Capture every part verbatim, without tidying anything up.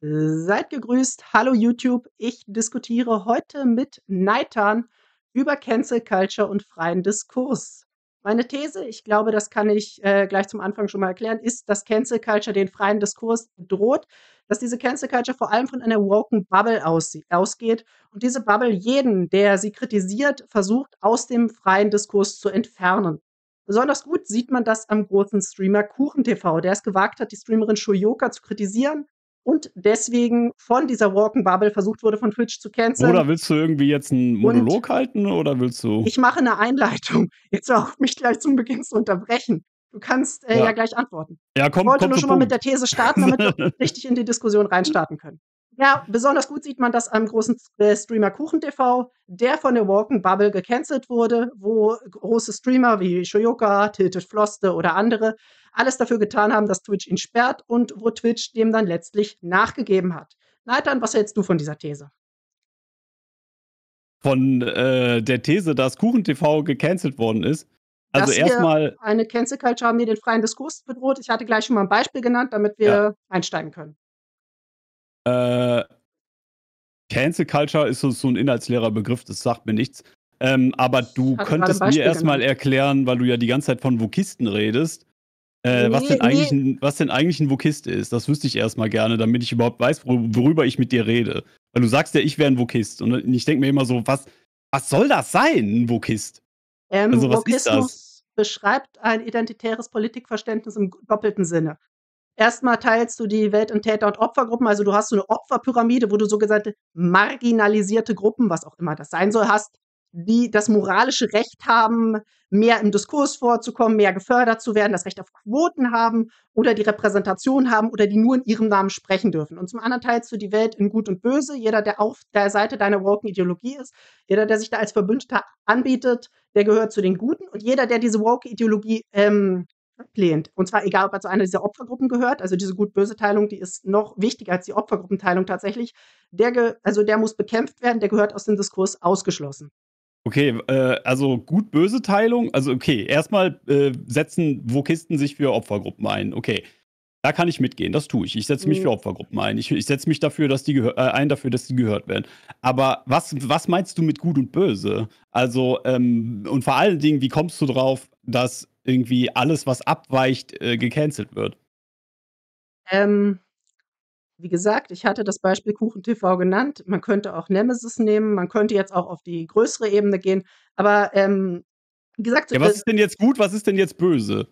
Seid gegrüßt. Hallo YouTube. Ich diskutiere heute mit Neitan über Cancel Culture und freien Diskurs. Meine These, ich glaube, das kann ich äh, gleich zum Anfang schon mal erklären, ist, dass Cancel Culture den freien Diskurs bedroht, dass diese Cancel Culture vor allem von einer woken Bubble aussie- ausgeht und diese Bubble jeden, der sie kritisiert, versucht, aus dem freien Diskurs zu entfernen. Besonders gut sieht man das am großen Streamer KuchenTV, der es gewagt hat, die Streamerin Shoyoka zu kritisieren und deswegen von dieser woken Bubble versucht wurde, von Twitch zu canceln. Bruder, willst du irgendwie jetzt 'n Und Monolog halten oder willst du ich mache 'ne Einleitung. Jetzt hör auf, mich gleich zum Beginn zu unterbrechen. Du kannst, äh, ja Ja. gleich antworten. Ja, Ich komm wollte komm nur zum schon mal mit Punkt. der These starten, damit wir richtig in die Diskussion reinstarten können. Ja, besonders gut sieht man das am großen S äh, Streamer KuchenTV, der von der woken Bubble gecancelt wurde, wo große Streamer wie Shoyoka, Tilted Floste oder andere alles dafür getan haben, dass Twitch ihn sperrt und wo Twitch dem dann letztlich nachgegeben hat. Neitan, was hältst du von dieser These? Von, äh, der These, dass KuchenTV gecancelt worden ist? Also, Dass erst wir mal eine Cancel Culture haben, die den freien Diskurs bedroht. Ich hatte gleich schon mal 'n Beispiel genannt, damit Ja. wir einsteigen können. Äh Cancel Culture ist so so 'n inhaltsleerer Begriff, das sagt mir nichts. Ähm, aber Ich du hatte grade 'n könntest mir Beispiel erst mal genannt. erklären, weil du ja die ganze Zeit von Wokisten redest, äh, was Ne, denn eigentlich ne. 'n was denn eigentlich 'n Wokist ist. Das wüsste ich erst mal gerne, damit ich überhaupt weiß, wo worüber ich mit dir rede. Weil du sagst ja, ich wäre 'n Wokist und ich denke mir immer so: „Was was soll das sein, 'n Wokist?“ Ähm, Also, was ist das? Wokismus beschreibt ein identitäres Politikverständnis im g doppelten Sinne. Erst mal teilst du die Welt in Täter und Opfergruppen, also, du hast so 'ne Opferpyramide, wo du so genannte marginalisierte Gruppen, was auch immer das sein soll, hast, die das moralische Recht haben, mehr im Diskurs vorzukommen, mehr gefördert zu werden, das Recht auf Quoten haben oder die Repräsentation haben oder die nur in ihrem Namen sprechen dürfen. Und zum anderen teilst du die Welt in Gut und Böse. Jeder, der auf der Seite deiner woken Ideologie ist, jeder, der sich da als Verbündeter anbietet, der gehört zu den Guten und jeder, der diese woke Ideologie, ähm, ablehnt, und zwar egal, ob er zu einer dieser Opfergruppen gehört, also, diese Gut-Böse-Teilung, die ist noch wichtiger als die Opfergruppenteilung tatsächlich, der ge also, der muss bekämpft werden, der gehört aus dem Diskurs ausgeschlossen. Okay, äh, also, Gut-Böse-Teilung also, okay, erst mal, äh, setzen Wokisten sich für Opfergruppen ein. Okay, da kann ich mitgehen, das tue ich. Ich setze mich für Mhm. Opfergruppen ein. Ich ich setze mich dafür, dass die gehö äh, ein dafür, dass die gehört werden. Aber was was meinst du mit Gut und Böse? Also, ähm, und vor allen Dingen, wie kommst du drauf, dass irgendwie alles, was abweicht, äh, gecancelt wird? Ähm, wie gesagt, ich hatte das Beispiel KuchenTV genannt. Man könnte auch Nemesis nehmen, man könnte jetzt auch auf die größere Ebene gehen, aber, ähm, wie gesagt, so, Ja, äh was ist denn jetzt gut, was ist denn jetzt böse?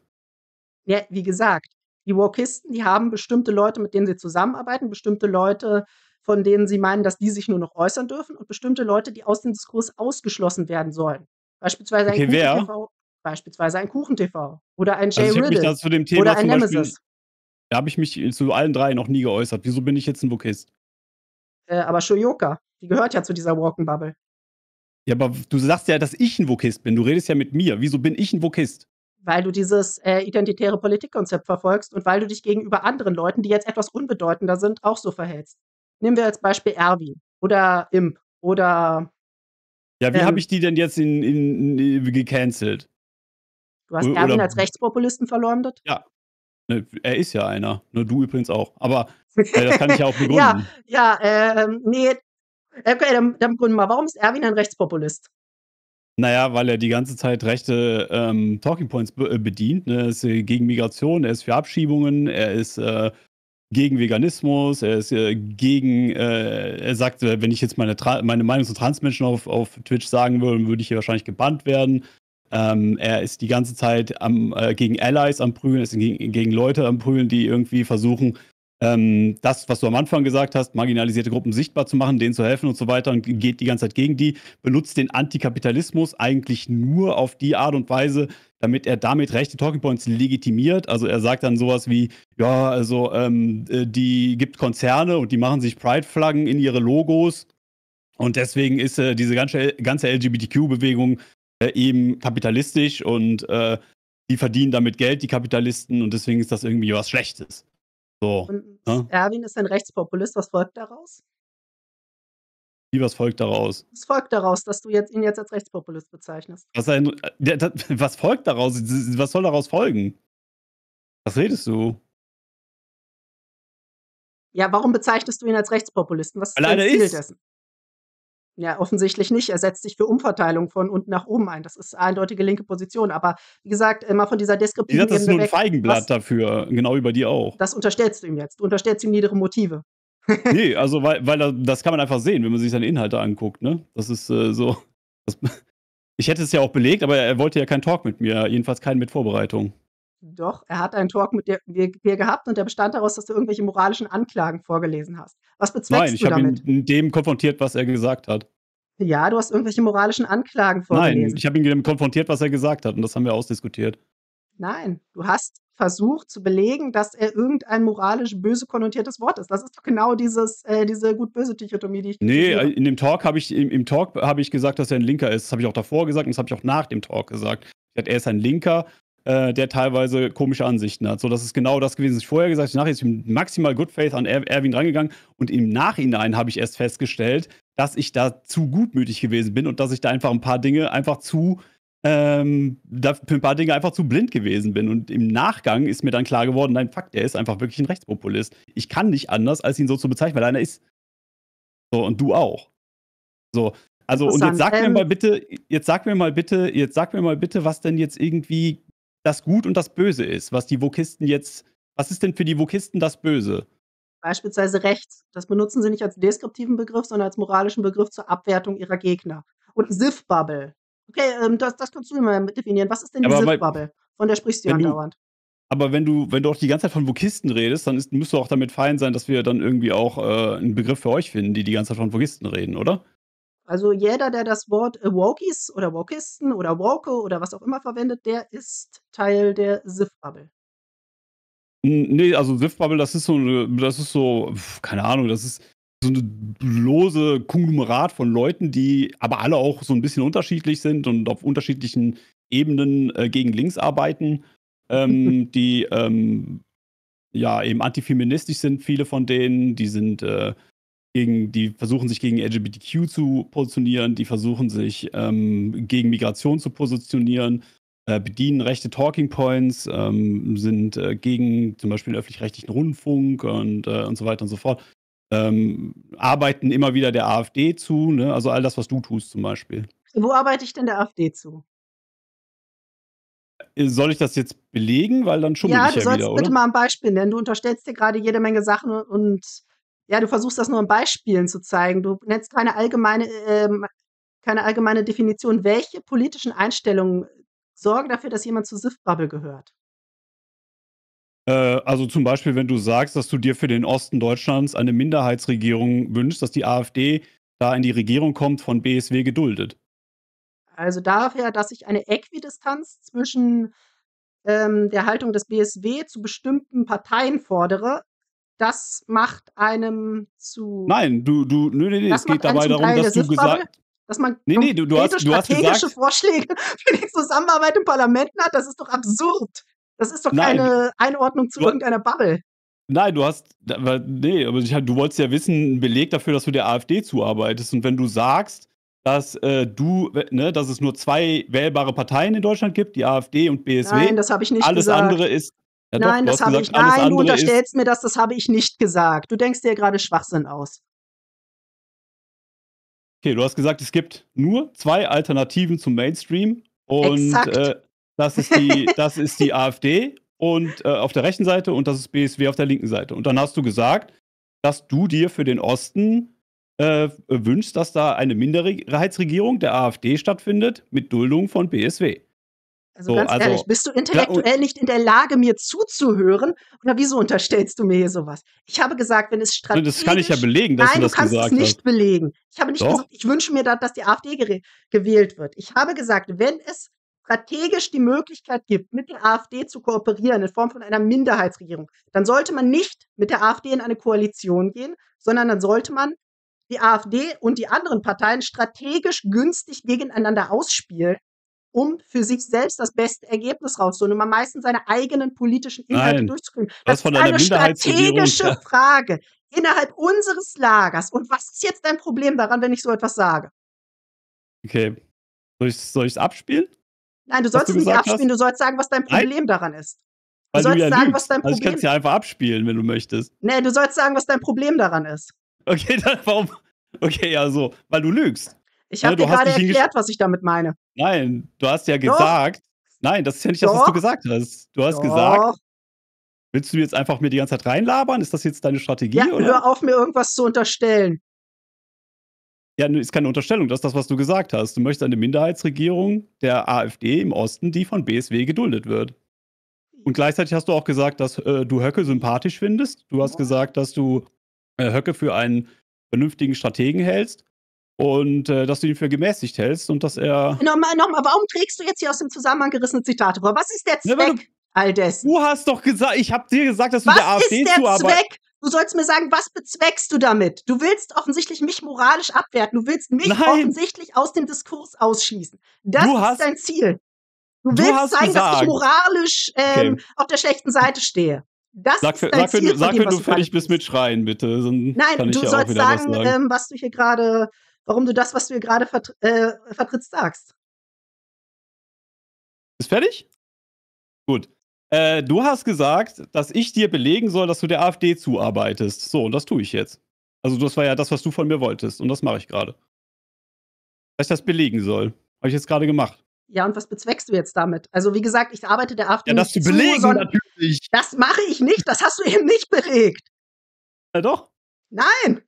Ja, wie gesagt, die Wokisten, die haben bestimmte Leute, mit denen sie zusammenarbeiten, bestimmte Leute, von denen sie meinen, dass die sich nur noch äußern dürfen und bestimmte Leute, die aus dem Diskurs ausgeschlossen werden sollen. Beispielsweise ein Okay, wer? KuchenTV beispielsweise ein KuchenTV oder ein Jay Also, ich habe mich Riddle da zu dem oder Thema ein zum Beispiel Nemesis. da habe ich mich zu allen drei noch nie geäußert. Wieso bin ich jetzt 'n Wokist? Äh, aber Shoyoka, die gehört ja zu dieser woken Bubble. Ja, aber w du sagst ja, dass ich 'n Wokist bin. Du redest ja mit mir. Wieso bin ich 'n Wokist? Weil du dieses, äh, identitäre Politikkonzept verfolgst und weil du dich gegenüber anderen Leuten, die jetzt etwas unbedeutender sind, auch so verhältst. Nehmen wir als Beispiel Erwin oder Imp oder Ja, wie habe ähm ich die denn jetzt in in in gecancelt? Du hast O Erwin oder als Rechtspopulisten verleumdet? Ja, ne, er ist ja einer, ne, du übrigens auch. Aber, äh, das kann ich ja auch Ja, begründen. ja, ähm, ne, okay, dann dann begründe mal, warum ist Erwin ein Rechtspopulist? Na ja, weil er die ganze Zeit rechte, ähm, Talking Points be äh, bedient, ne? Er ist, äh, gegen Migration, er ist für Abschiebungen, er ist, äh, gegen Veganismus, er ist, äh, gegen äh, er sagt, äh, wenn ich jetzt meine Tra meine Meinung zu Transmenschen auf auf Twitch sagen würde, würde ich hier wahrscheinlich gebannt werden. Ähm, er ist die ganze Zeit am äh, gegen Allies am Prügeln, ist gegen gegen Leute am Prügeln, die irgendwie versuchen, ähm, das, was du am Anfang gesagt hast, marginalisierte Gruppen sichtbar zu machen, denen zu helfen und so weiter und g geht die ganze Zeit gegen die, benutzt den Antikapitalismus eigentlich nur auf die Art und Weise, damit er damit rechte Talking Points legitimiert. Also, er sagt dann so was wie: „Ja, also, ähm, äh, die gibt Konzerne und die machen sich Pride-Flaggen in ihre Logos und deswegen ist, äh, diese ganze ganze LGBTQ-Bewegung, äh, eben kapitalistisch und, äh, die verdienen damit Geld, die Kapitalisten, und deswegen ist das irgendwie was Schlechtes.“ So, Und ne? Erwin ist ein Rechtspopulist. Was folgt daraus? Wie, was folgt daraus? Es folgt daraus, dass du jetzt ihn jetzt als Rechtspopulist bezeichnest. Was ein äh, der da was folgt daraus? S s was soll daraus folgen? Was redest du? Ja, warum bezeichnest du ihn als Rechtspopulisten? Was ist Weil er dein einer Ziel ist. dessen? Ja, offensichtlich nicht. Er setzt sich für Umverteilung von unten nach oben ein. Das ist eindeutige linke Position. Aber wie gesagt, äh, mal von dieser Wie gesagt, deskriptiven das ist Ebene nur 'n weg. Was Feigenblatt dafür, genau wie bei dir auch. das unterstellst du ihm jetzt. Du unterstellst ihm niedere Motive. Ne, also, weil weil er das kann man einfach sehen, wenn man sich seine Inhalte anguckt, ne? Das ist, äh, so das ich hätte es ja auch belegt, aber er wollte ja keinen Talk mit mir, jedenfalls keinen mit Vorbereitung. Doch, er hat einen Talk mit dir dir dir gehabt und der bestand daraus, dass du irgendwelche moralischen Anklagen vorgelesen hast. Was Nein, bezweckst ich du habe ihn damit? mit dem konfrontiert, was er gesagt hat. Ja, du hast irgendwelche moralischen Anklagen Nein, vorgelesen. ich habe ihn damit konfrontiert, was er gesagt hat und das haben wir ausdiskutiert. Nein, du hast versucht zu belegen, dass er irgendein moralisch böse konnotiertes Wort ist. Das ist doch genau dieses äh, diese Gut-Böse-Dichotomie, die ich Ne, äh, kritisiere. in dem Talk habe ich im im Talk habe ich gesagt, dass er 'n Linker ist. Das habe ich auch davor gesagt und das habe ich auch nach dem Talk gesagt. Er ist ein Linker, äh, der teilweise komische Ansichten hat. So, das ist genau das gewesen, was ich vorher gesagt habe. Nachher ist ich maximal Good Faith an Er Erwin rangegangen und im Nachhinein habe ich erst festgestellt, dass ich da zu gutmütig gewesen bin und dass ich da einfach 'n paar Dinge einfach zu ähm, da für 'n paar Dinge einfach zu blind gewesen bin. Und im Nachgang ist mir dann klar geworden: „Nein, fuck, der ist einfach wirklich 'n Rechtspopulist.“ Ich kann nicht anders, als ihn so zu bezeichnen, weil er einer ist. So, und du auch. So, also und jetzt Interessant. sag mir Ähm mal bitte jetzt sag mir mal bitte jetzt sag mir mal bitte, was denn jetzt irgendwie das Gut und das Böse ist, was die Wokisten jetzt was ist denn für die Wokisten das Böse? Beispielsweise rechts. Das benutzen sie nicht als deskriptiven Begriff, sondern als moralischen Begriff zur Abwertung ihrer Gegner. Und Sif-Bubble. Okay, ähm, das das kannst du mir mal definieren. Was ist denn die Aber weil Sif-Bubble? Von der sprichst du ja wenn du andauernd. aber wenn du wenn du auch die ganze Zeit von Wokisten redest, dann ist musst du auch damit fein sein, dass wir dann irgendwie auch, äh, 'n Begriff für euch finden, die die ganze Zeit von Wokisten reden, oder? Also jeder, der das Wort, äh, Wokies oder Wokisten oder Woke oder was auch immer verwendet, der ist Teil der Sif-Bubble. Hm, ne, also Sif-Bubble, das ist so 'ne das ist so, keine Ahnung, das ist so 'ne lose Konglomerat von Leuten, die aber alle auch so 'n bisschen unterschiedlich sind und auf unterschiedlichen Ebenen, äh, gegen links arbeiten, ähm, die, ähm, ja, eben antifeministisch sind, viele von denen. Die sind, äh, gegen die versuchen sich gegen L G B T Q zu positionieren, die versuchen sich, ähm, gegen Migration zu positionieren, äh, bedienen rechte Talking Points, ähm, sind, äh, gegen zum Beispiel öffentlich-rechtlichen Rundfunk und, äh, und so weiter und so fort. Ähm, arbeiten immer wieder der AfD zu, ne? Also all das, was du tust zum Beispiel. Wo arbeite ich denn der AfD zu? Äh, soll ich das jetzt belegen? Weil dann schummel Ja, ich du ja wieder, sollst bitte oder? mal 'n Beispiel nennen. Du unterstellst dir grade jede Menge Sachen und ja, du versuchst das nur an Beispielen zu zeigen. Du nennst keine allgemeine ähm, keine allgemeine Definition. Welche politischen Einstellungen sorgen dafür, dass jemand zur Sif-Bubble gehört? Äh, also zum Beispiel, wenn du sagst, dass du dir für den Osten Deutschlands eine Minderheitsregierung wünschst, dass die AfD da in die Regierung kommt, von B S W geduldet. Also daher, dass ich eine Äquidistanz zwischen, ähm, der Haltung des B S W zu bestimmten Parteien fordere, das macht einem zu Nein, du du ne, ne, ne, das es macht geht einen dabei zum darum, Teil der dass du Sif-Bubble? gesagt Dass man ne, ne, du du hast konkrete du hast strategische gesagt Vorschläge für die Zusammenarbeit in Parlamenten hat? Das ist doch absurd. Das ist doch Nein, keine Einordnung zu du ha irgendeiner Bubble. Nein, du hast aber ne, aber ich du wolltest ja wissen 'n Beleg dafür, dass du der AfD zuarbeitest. Und wenn du sagst, dass, äh, du we ne, dass es nur zwei wählbare Parteien in Deutschland gibt, die AfD und B S Nein, W, das habe ich nicht alles gesagt. andere ist ja doch, Nein, du das hast habe ich gesagt, alles nein, du andere ist unterstellst mir das, das habe ich nicht gesagt. Du denkst dir grade Schwachsinn aus. Okay, du hast gesagt, es gibt nur zwei Alternativen zum Mainstream und, Exakt. äh, das ist die das ist die AfD und, äh, auf der rechten Seite und das ist B S W auf der linken Seite. Und dann hast du gesagt, dass du dir für den Osten, äh, wünschst, dass da eine Minderheitsregierung der AfD stattfindet mit Duldung von B S W. Also So, ganz ehrlich, also bist du ja, und intellektuell nicht in der Lage, mir zuzuhören oder wieso unterstellst du mir hier so was? Ich habe gesagt, wenn es Ne, das kann ich ja strategisch belegen, dass du nein, du das kannst es gesagt hast. nicht belegen. Ich habe nicht gesagt, Doch. ich wünsche mir da, dass die AfD gere gewählt wird. Ich habe gesagt, wenn es strategisch die Möglichkeit gibt, mit der AfD zu kooperieren in Form von einer Minderheitsregierung, dann sollte man nicht mit der AfD in eine Koalition gehen, sondern dann sollte man die AfD und die anderen Parteien strategisch günstig gegeneinander ausspielen, um für sich selbst das beste Ergebnis rauszuholen, um am meisten seine eigenen politischen Inhalte Nein, durchzuführen. du Das hast von ist einer eine Minderheitsregierung strategische da Frage innerhalb unseres Lagers. Und was ist jetzt dein Problem daran, wenn ich so etwas sage? Okay. Soll ich's soll ich's abspielen, Nein, du was sollst du es nicht gesagt abspielen, hast? du sollst sagen, was dein Nein. Problem daran ist. Du Weil du sollst ja sagen, was lügst. dein Also, ich Problem kann's ja einfach abspielen, wenn du möchtest. Ne, du sollst sagen, was dein Problem daran ist. Okay, dann warum okay, ja so, weil du lügst. Ich Ne, habe dir du hast grade dich hingesch erklärt, was ich damit meine. Nein, du hast ja Doch. gesagt nein, das ist ja nicht das, was du Doch. gesagt hast. Du hast gesagt Doch. willst du jetzt einfach mir die ganze Zeit reinlabern? Ist das jetzt deine Ja, Strategie, oder? hör auf, mir irgendwas zu unterstellen. Ja, ne, ist keine Unterstellung. Das ist das, was du gesagt hast. Du möchtest eine Minderheitsregierung der AfD im Osten, die von B S W geduldet wird. Und gleichzeitig hast du auch gesagt, dass, äh, du Höcke sympathisch findest. Du hast gesagt, dass du, äh, Höcke für einen vernünftigen Strategen hältst und, äh, dass du ihn für gemäßigt hältst und dass er Noch mal noch mal, warum trägst du jetzt hier aus dem Zusammenhang gerissene Zitate vor? Was ist der Ne, weil du Zweck all dessen? du hast doch gesagt ich habe dir gesagt, dass du der Was ist AfD der zuarbei Zweck? Du sollst mir sagen, was bezweckst du damit? Du willst offensichtlich mich moralisch abwerten. Du willst mich Nein. offensichtlich aus dem Diskurs ausschließen. Das Du ist hast dein Ziel. Du du willst hast zeigen, dass ich gesagt moralisch, ähm, Okay. auf der schlechten Seite stehe. Das Sag ist für dein sag, wenn Ziel du von sag, dem, wenn was du du grade fertig bist tust. mit Schreien, bitte, dann Nein, kann ich du ja auch sollst wieder was sagen, sagen. ähm, was du hier grade warum du das, was du hier grade vert äh, vertrittst, sagst. Ist fertig? Gut. Äh, du hast gesagt, dass ich dir belegen soll, dass du der AfD zuarbeitest. So, und das tue ich jetzt. Also, das war ja das, was du von mir wolltest und das mache ich grade. Dass ich das belegen soll. Habe ich jetzt grade gemacht. Ja, und was bezweckst du jetzt damit? Also, wie gesagt, ich arbeite der AfD Ja, das nicht zu zu, belegen son natürlich. das mache ich nicht, das hast du eben nicht belegt. Ja, doch. Nein.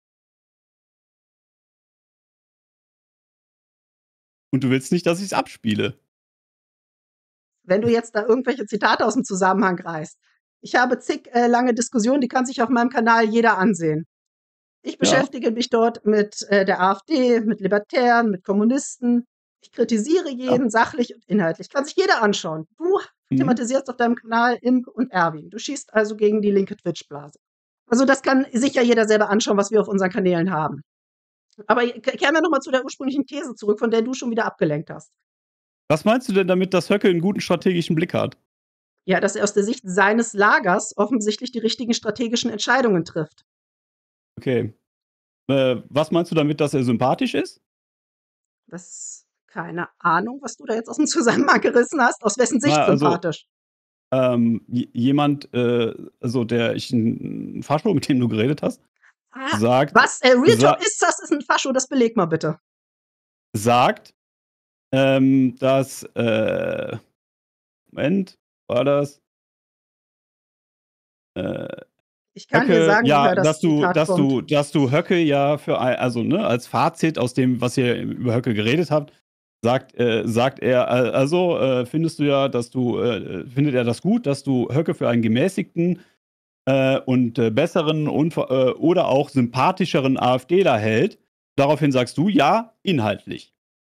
Und du willst nicht, dass ich's abspiele. Wenn du jetzt da irgendwelche Zitate aus'm Zusammenhang reißt. Ich habe zig, äh, lange Diskussionen, die kann sich auf meinem Kanal jeder ansehen. Ich Ja. beschäftige mich dort mit, äh, der AfD, mit Libertären, mit Kommunisten. Ich kritisiere Ja. jeden sachlich und inhaltlich. Kann sich jeder anschauen. Du Mhm. thematisierst auf deinem Kanal Imke und Erwin. Du schießt also gegen die linke Twitch-Blase. Also, das kann sich ja jeder selber anschauen, was wir auf unseren Kanälen haben. Aber ke kehren wir noch mal zu der ursprünglichen These zurück, von der du schon wieder abgelenkt hast. Was meinst du denn damit, dass Höcke 'n guten strategischen Blick hat? Ja, dass er aus der Sicht seines Lagers offensichtlich die richtigen strategischen Entscheidungen trifft. Okay. Äh, was meinst du damit, dass er sympathisch ist? Das keine Ahnung, was du da jetzt aus'm Zusammenhang gerissen hast. Aus wessen Sicht Na, also, sympathisch? ähm, j jemand, äh, also, der ich 'n 'n Fascho, mit dem du geredet hast, Ah, sagt was? Äh, Real Talk, sa ist das ist 'n Fascho? Das beleg mal bitte. sagt, ähm, dass, äh Moment, war das? Äh, Ich kann dir Höcke sagen, ja, woher das dass du Zitat dass kommt. du dass du Höcke ja für ei also, ne, als Fazit aus dem, was ihr über Höcke geredet habt, sagt äh, sagt er, a also, äh, findest du ja, dass du äh, findet er das gut, dass du Höcke für einen gemäßigten, äh, und, äh, besseren und v äh, oder auch sympathischeren AfDler hält. Daraufhin sagst du: „Ja, inhaltlich.“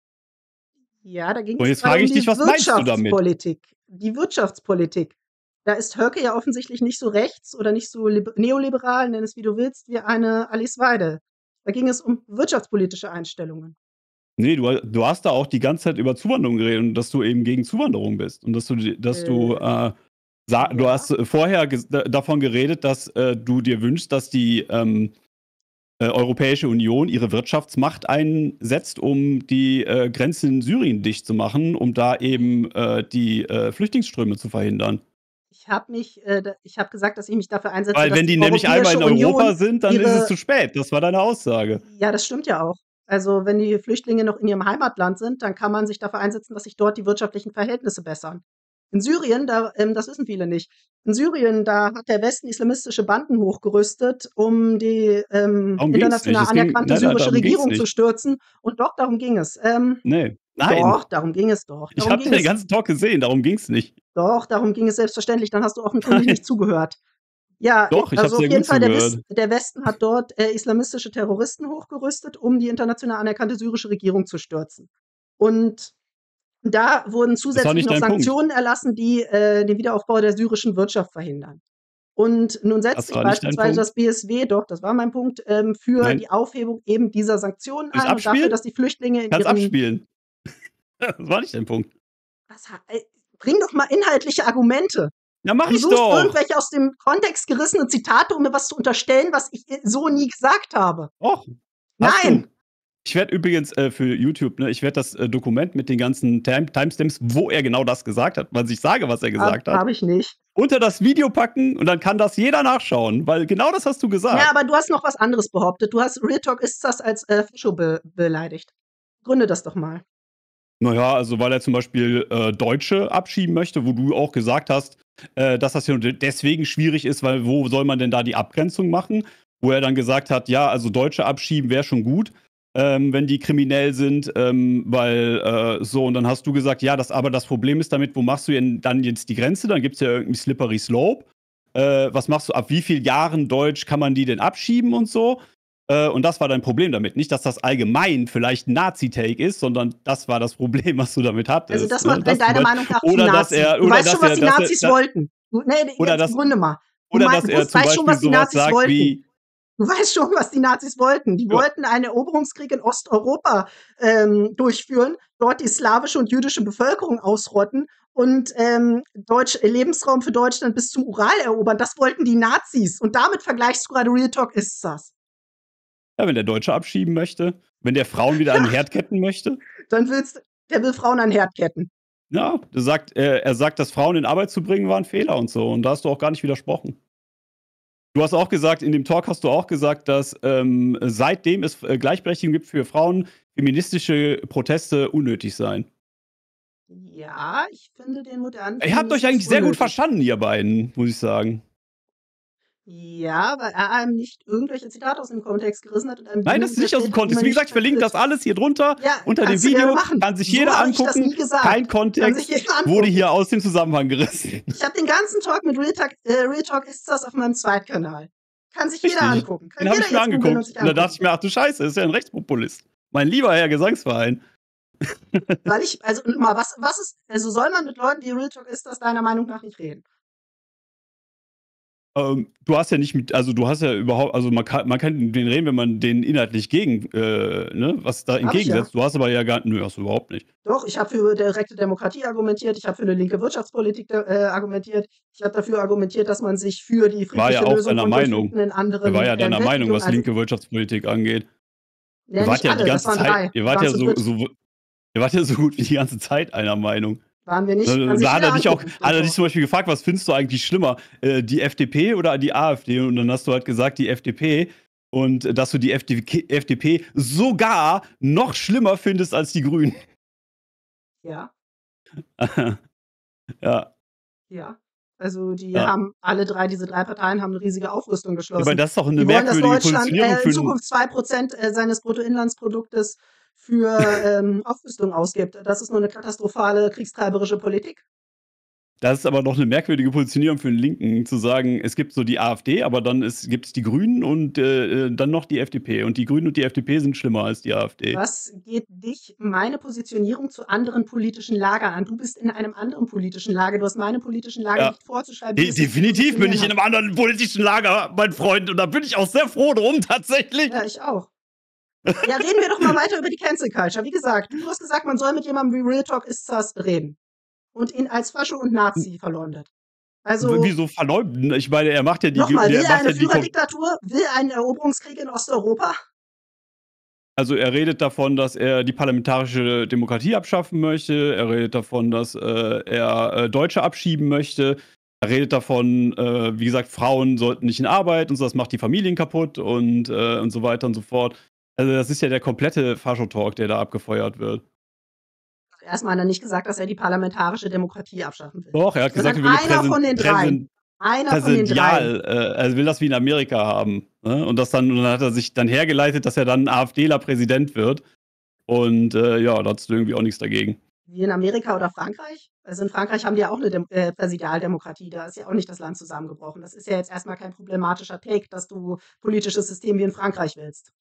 Ja, da ging Und es jetzt grade frage um ich dich, die was meinst du damit? Wirtschaftspolitik. Die Wirtschaftspolitik. Da ist Höcke ja offensichtlich nicht so rechts oder nicht so lib neoliberal, nenn es wie du willst, wie eine Alice Weidel. Da ging es um wirtschaftspolitische Einstellungen. Ne, du ha du hast da auch die ganze Zeit über Zuwanderung geredet und dass du eben gegen Zuwanderung bist und dass du d dass du, Äh, äh, sa du ja. hast vorher ges da davon geredet, dass, äh, du dir wünschst, dass die, ähm, äh, Europäische Union ihre Wirtschaftsmacht einsetzt, um die, äh, Grenzen in Syrien dicht zu machen, um da eben, äh, die, äh, Flüchtlingsströme zu verhindern. Ich habe mich äh, da ich habe gesagt, dass ich mich dafür einsetze, Weil dass wenn die die nämlich einmal Europäische in Union Europa sind, dann ist es ihre zu spät. Das war deine Aussage. Ja, das stimmt ja auch. Also, wenn die Flüchtlinge noch in ihrem Heimatland sind, dann kann man sich dafür einsetzen, dass sich dort die wirtschaftlichen Verhältnisse bessern. In Syrien, da ähm, das wissen viele nicht. In Syrien, da hat der Westen islamistische Banden hochgerüstet, um die, ähm, Darum ging's nicht. international Es ging anerkannte nein, nein, syrische darum ging's Regierung zu nicht. stürzen. Und doch, darum ging es. Ähm, Ne, nein. doch, darum ging es doch. Ich Darum habe ging dir den es. ganzen Talk gesehen, darum ging's nicht. Doch, darum ging es selbstverständlich. Dann hast du offenkundig nicht Nein. zugehört. Ja, äh, Doch, ich habe also, auf sehr jeden gut Fall, der Wes zugehört. der Westen hat dort, äh, islamistische Terroristen hochgerüstet, um die international anerkannte syrische Regierung zu stürzen. Und da wurden Das war zusätzlich nicht noch dein Punkt. Sanktionen erlassen, die, äh, den Wiederaufbau der syrischen Wirtschaft verhindern. Und nun setzt Das sich war nicht dein beispielsweise Punkt. das B S W doch, das war mein Punkt, ähm, für Nein. die Aufhebung eben dieser Sanktionen Soll ich's ein und dafür, abspielen? dass die Flüchtlinge in Kannst ihren abspielen. Das war nicht dein Punkt. Was ha ey, bring doch mal inhaltliche Argumente. Ja, mache Du ich suchst doch. irgendwelche aus dem Kontext gerissene Zitate, um mir was zu unterstellen, was ich, äh, so nie gesagt habe. Doch, hast du. Nein. Ich werde übrigens äh, für YouTube, ne, ich werde das äh, Dokument mit den ganzen Time Timestamps, wo er genau das gesagt hat, weil ich sage, was er Habe gesagt hat, habe ich nicht. unter das Video packen und dann kann das jeder nachschauen, weil genau das hast du Ja, gesagt. aber du hast noch was anderes behauptet. Du hast Real Talk ist das als äh, Fascho be beleidigt. Gründe das doch mal. Naja, also weil er zum Beispiel äh, Deutsche abschieben möchte, wo du auch gesagt hast, äh, dass das ja deswegen schwierig ist, weil wo soll man denn da die Abgrenzung machen? Wo er dann gesagt hat, ja, also Deutsche abschieben wäre schon gut, ähm, wenn die kriminell sind, ähm, weil äh, so, und dann hast du gesagt, ja, das aber das Problem ist damit, wo machst du denn dann jetzt die Grenze? Dann gibt es ja irgendwie Slippery Slope. Äh, was machst du, ab wie vielen Jahren Deutsch kann man die denn abschieben und so? Äh, und das war dein Problem damit. Nicht, dass das allgemein vielleicht ein Nazi-Take ist, sondern das war das Problem, was du damit Also hattest. das Ne? macht einen Dass du deiner mal, Meinung nach zum oder dass Nazi. er, Du oder weißt schon, dass was er, die dass er, Nazis da, wollten. Du, nee, oder jetzt dass, gründe mal. Du, oder mei- dass du er wusst- zum weißt schon, Beispiel was die sowas Nazis sagt wollten. wie, Du weißt schon, was die Nazis wollten. Die ja, wollten einen Eroberungskrieg in Osteuropa ähm, durchführen, dort die slawische und jüdische Bevölkerung ausrotten und ähm, Deutsch, äh, Lebensraum für Deutschland bis zum Ural erobern. Das wollten die Nazis. Und damit vergleichst du gerade Real Talk ist das. ja, wenn der Deutsche abschieben möchte, wenn der Frauen wieder an den Herd ketten möchte. Dann willst der will Frauen an den Herd ketten. Ja, der sagt, er, er sagt, dass Frauen in Arbeit zu bringen, war ein Fehler und so. Und da hast du auch gar nicht widersprochen. Du hast auch gesagt, in dem Talk hast du auch gesagt, dass ähm, seitdem es äh, Gleichberechtigung gibt für Frauen, feministische Proteste unnötig seien. Ja, ich finde den modernen Ihr habt euch Feminismus eigentlich sehr gut unnötig. verstanden, ihr beiden, muss ich sagen. Ja, weil er einem nicht irgendwelche Zitate aus dem Kontext gerissen hat und einem Nein, Dinge das ist nicht aus dem widerstretet, die Kontext. man Wie nicht gesagt, ich verlinke das vertritt. alles hier drunter Ja, unter dem kannst du gerne Video. machen. Kann sich So jeder habe ich das angucken. nie gesagt. Kein Kann sich Kontext. jeder Wurde angucken. hier aus dem Zusammenhang gerissen. Ich habe den ganzen Talk mit Real Talk, äh, Real Talk ist das auf meinem Zweitkanal. Kann sich jeder Richtig. angucken. Kann Den habe jeder ich mir jetzt googeln und angeguckt. sich Und da dachte angucken. ich mir, ach du Scheiße, ist ja ein Rechtspopulist. Mein lieber Herr Gesangsverein. Weil ich, also mal, was, was ist, also soll man mit Leuten, die Real Talk ist das deiner Meinung nach nicht reden? Ähm, du hast ja nicht mit, also du hast ja überhaupt, also man kann, man kann den reden, wenn man den inhaltlich gegen, äh, ne, was da Hab ich ja. entgegensetzt. Du hast aber ja gar, nö, hast du überhaupt nicht. Doch, ich habe für direkte Demokratie argumentiert, ich habe für eine linke Wirtschaftspolitik äh, argumentiert, ich habe dafür argumentiert, dass man sich für die War ja friedliche auch Lösung deiner von Meinung. Konflikten in Er anderen war ja äh, deiner Meinung, was Weltregionen linke Wirtschaftspolitik angeht. Ja, Ihr wart nicht ja die alle, das ganze waren Zeit, drei. ihr Wir wart waren ja zu so, dritt. so, ihr wart ja so gut wie die ganze Zeit einer Meinung. Waren wir nicht? Kann Da, sich da hat jeder er dich auch, angucken. hat er dich zum Beispiel gefragt, was findest du eigentlich schlimmer? Äh, die F D P oder die AfD? Und dann hast du halt gesagt, die F D P. Und äh, dass du die F D P, F D P sogar noch schlimmer findest als die Grünen. Ja, Ja. ja. Also die Ja. haben alle drei, diese drei Parteien haben eine riesige Aufrüstung Aber geschlossen. das ist doch eine Die wollen, dass merkwürdige Deutschland Positionierung äh, für in ein, Zukunft zwei Prozent äh, seines Bruttoinlandsproduktes für ähm, Aufrüstung ausgibt. Das ist nur eine katastrophale kriegstreiberische Politik. das ist aber noch eine merkwürdige Positionierung für einen Linken, zu sagen, es gibt so die AfD, aber dann gibt es die Grünen und äh, dann noch die F D P. Und die Grünen und die F D P sind schlimmer als die AfD. Was geht dich meine Positionierung zu anderen politischen Lagern an? Du bist in einem anderen politischen Lager. Du hast meine politischen Lager Ja. nicht vorzuschreiben. De wie es sich zu definitiv bin ich positionieren in einem anderen politischen Lager, mein Freund. Und da bin ich auch sehr froh drum, tatsächlich. hat. Ja, ich auch. Ja, reden wir doch mal weiter über die Cancel Culture. Wie gesagt, du hast gesagt, man soll mit jemandem wie Real Talk ist das reden. Und ihn als Fascho und Nazi verleumdet. Also, Wieso verleumden? Ich meine, er macht ja die, nochmal, will der er macht eine ja die, Kom- Führerdiktatur? Will er einen Eroberungskrieg in Osteuropa? also er redet davon, dass er die parlamentarische Demokratie abschaffen möchte. Er redet davon, dass äh, er äh, Deutsche abschieben möchte. Er redet davon, äh, wie gesagt, Frauen sollten nicht in Arbeit und so, das macht die Familien kaputt und, äh, und so weiter und so fort. Also das ist ja der komplette Fascho-Talk, der da abgefeuert wird. Erstmal hat er nicht gesagt, dass er die parlamentarische Demokratie abschaffen will. Doch, er hat gesagt, er will Sondern einer von den dreien. Präsent Einer von den dreien. Präsidial, äh, er will das wie in Amerika haben. Ne? Und das dann, und dann hat er sich dann hergeleitet, dass er dann AfDler Präsident wird. Und äh, ja, da hast du irgendwie auch nichts dagegen. Wie in Amerika oder Frankreich? Also in Frankreich haben die ja auch eine Dem äh, Präsidialdemokratie. Da ist ja auch nicht das Land zusammengebrochen. Das ist ja jetzt erstmal kein problematischer Take, dass du politisches System wie in Frankreich willst.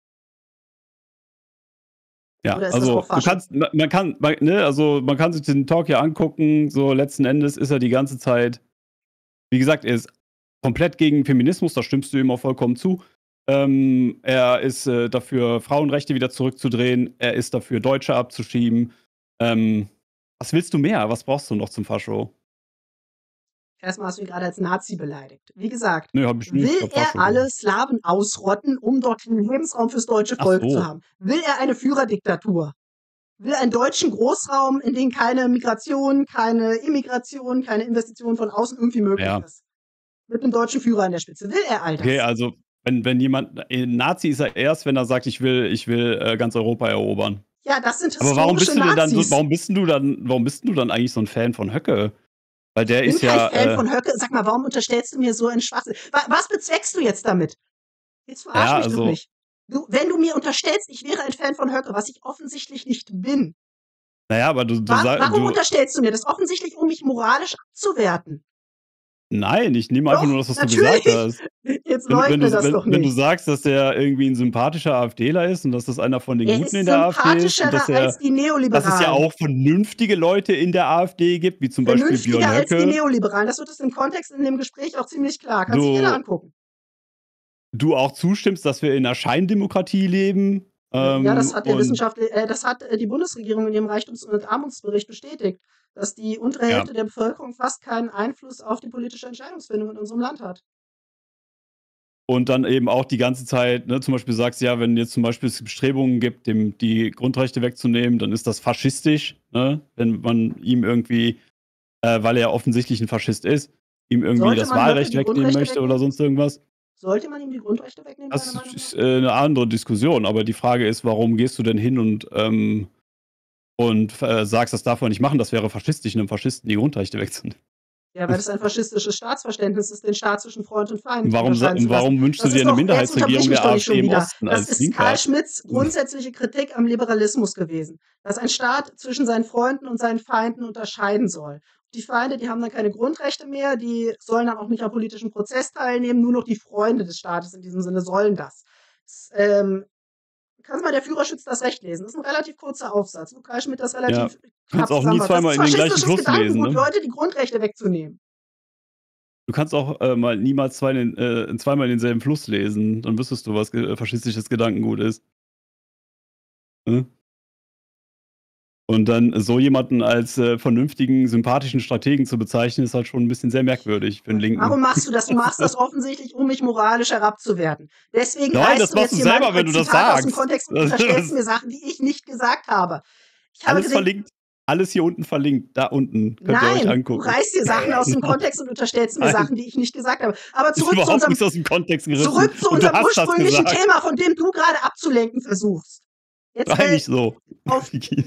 Ja, Oder ist das also auch du Fascho? kannst, man, man kann, man, ne, also man kann sich den Talk ja angucken. So letzten Endes ist er die ganze Zeit, wie gesagt, er ist komplett gegen Feminismus. Da stimmst du ihm auch vollkommen zu. Ähm, er ist äh, dafür, Frauenrechte wieder zurückzudrehen. Er ist dafür, Deutsche abzuschieben. Ähm, was willst du mehr? Was brauchst du noch zum Fascho? Erst mal hast du ihn grade als Nazi beleidigt. Wie gesagt, Ne, habe ich nicht, will habe er Fasching alle gesagt. Slawen ausrotten, um dort 'n Lebensraum fürs deutsche Ach Volk zu so. haben? Will er eine Führerdiktatur? Will einen deutschen Großraum, in dem keine Migration, keine Immigration, keine Investition von außen irgendwie möglich Ja. ist? Mit 'nem deutschen Führer an der Spitze. Will er all Okay, das? also, wenn wenn jemand äh, Nazi ist er erst, wenn er sagt: „Ich will ich will, äh, ganz Europa erobern.“ Ja, das sind Aber warum historische bist du denn dann so Nazis. warum bist 'n du dann warum bist 'n du dann eigentlich so 'n Fan von Höcke? Weil Ich der bin ist kein ja, Fan äh von Höcke. Sag mal, warum unterstellst du mir so einen Schwachsinn? Wa was bezweckst du jetzt damit? Jetzt verarsch Ja, mich doch also nicht. Du wenn du mir unterstellst, ich wäre ein Fan von Höcke, was ich offensichtlich nicht bin Na ja, aber du du wa sa warum du unterstellst du mir das? Offensichtlich, um mich moralisch abzuwerten. Nein, ich nehme einfach Doch, nur das, was du gesagt natürlich. hast. Jetzt Wenn du wenn du leugne s das wenn doch wenn du nicht. sagst, dass der irgendwie 'n sympathischer AfDler ist und dass das einer von den Er Guten in ist der AfD ist und dass sympathischerer als er die dass es ja Neoliberalen. auch vernünftige Leute in der AfD gibt, wie zum Beispiel Björn Vernünftiger als die Höcke. Neoliberalen. Das wird es im Kontext in dem Gespräch auch ziemlich klar. Kann sich jeder Du angucken. du auch zustimmst, dass wir in 'ner Scheindemokratie leben, Äh, ja, das ähm, hat der und Wissenschaftler äh, das hat, äh, die Bundesregierung in ihrem Reichtums und Armutsbericht bestätigt, dass die untere Ja. Hälfte der Bevölkerung fast keinen Einfluss auf die politische Entscheidungsfindung in unserem Land hat. Und dann eben auch die ganze Zeit, ne, zum Beispiel sagst, ja, wenn jetzt zum Beispiel es Bestrebungen gibt, dem die Grundrechte wegzunehmen, dann ist das faschistisch, ne? Wenn man ihm irgendwie, äh, weil er offensichtlich 'n Faschist ist, ihm irgendwie Sollte das man Höcke Wahlrecht die wegnehmen Grundrechte möchte oder wegnehmen? sonst irgendwas. Sollte man ihm die Grundrechte wegnehmen, deiner Das Meinung nach? ist, äh, 'ne andere Diskussion, aber die Frage ist, warum gehst du denn hin und, ähm und f äh, sagst, das darf man nicht machen, das wäre faschistisch, 'nem Faschisten die Grundrechte wegzunehmen. Ja, weil das ein faschistisches Staatsverständnis ist, den Staat zwischen Freund und Feind Warum sa unterscheiden und zu lassen. warum wünschst du Das dir ist 'ne doch jetzt unterbrich Minderheitsregierung mich der doch nicht AfD schon im wieder. Osten Das als ist Carl Linker? Schmitts grundsätzliche Kritik am Liberalismus gewesen, dass ein Staat zwischen seinen Freunden und seinen Feinden unterscheiden soll. Die Feinde, die haben dann keine Grundrechte mehr, die sollen dann auch nicht am politischen Prozess teilnehmen, nur noch die Freunde des Staates in diesem Sinne sollen das. S ähm, kannst mal „Der Führer schützt das Recht“ lesen. Das ist 'n relativ kurzer Aufsatz, wo Carl Schmitt das Ja, relativ kannst knapp auch nie zusammenfasst. Das zweimal ist in den gleichen faschistisches Fluss lesen, Gedankengut, ne? Leute die Grundrechte wegzunehmen. Du kannst auch, äh, mal niemals zwei in äh, zweimal in denselben Fluss lesen, dann wüsstest du, was ge faschistisches Gedankengut ist. Ne? Und dann so jemanden als, äh, vernünftigen, sympathischen Strategen zu bezeichnen, ist halt schon 'n bisschen sehr merkwürdig für 'n Warum Linken. machst du das? Du machst das offensichtlich, um mich moralisch herabzuwerten. Deswegen Nein, reißt das du machst jetzt du hier meine selber, K wenn du das Zitate aus'm sagst. Kontext und Das unterstellst das mir Sachen, die ich nicht gesagt habe. Ich habe Alles gesehen verlinkt. Alles hier unten verlinkt. Da unten könnt ihr euch Nein, du angucken. reißt dir Sachen aus dem Genau. Kontext und unterstellst mir Nein. Sachen, die ich nicht gesagt habe. Aber Ist zurück zu überhaupt unserem nichts aus'm Kontext gerissen zurück zu und du unserem hast das ursprünglichen gesagt. Thema, von dem du grade abzulenken versuchst. Jetzt, Sei äh, nicht so. auf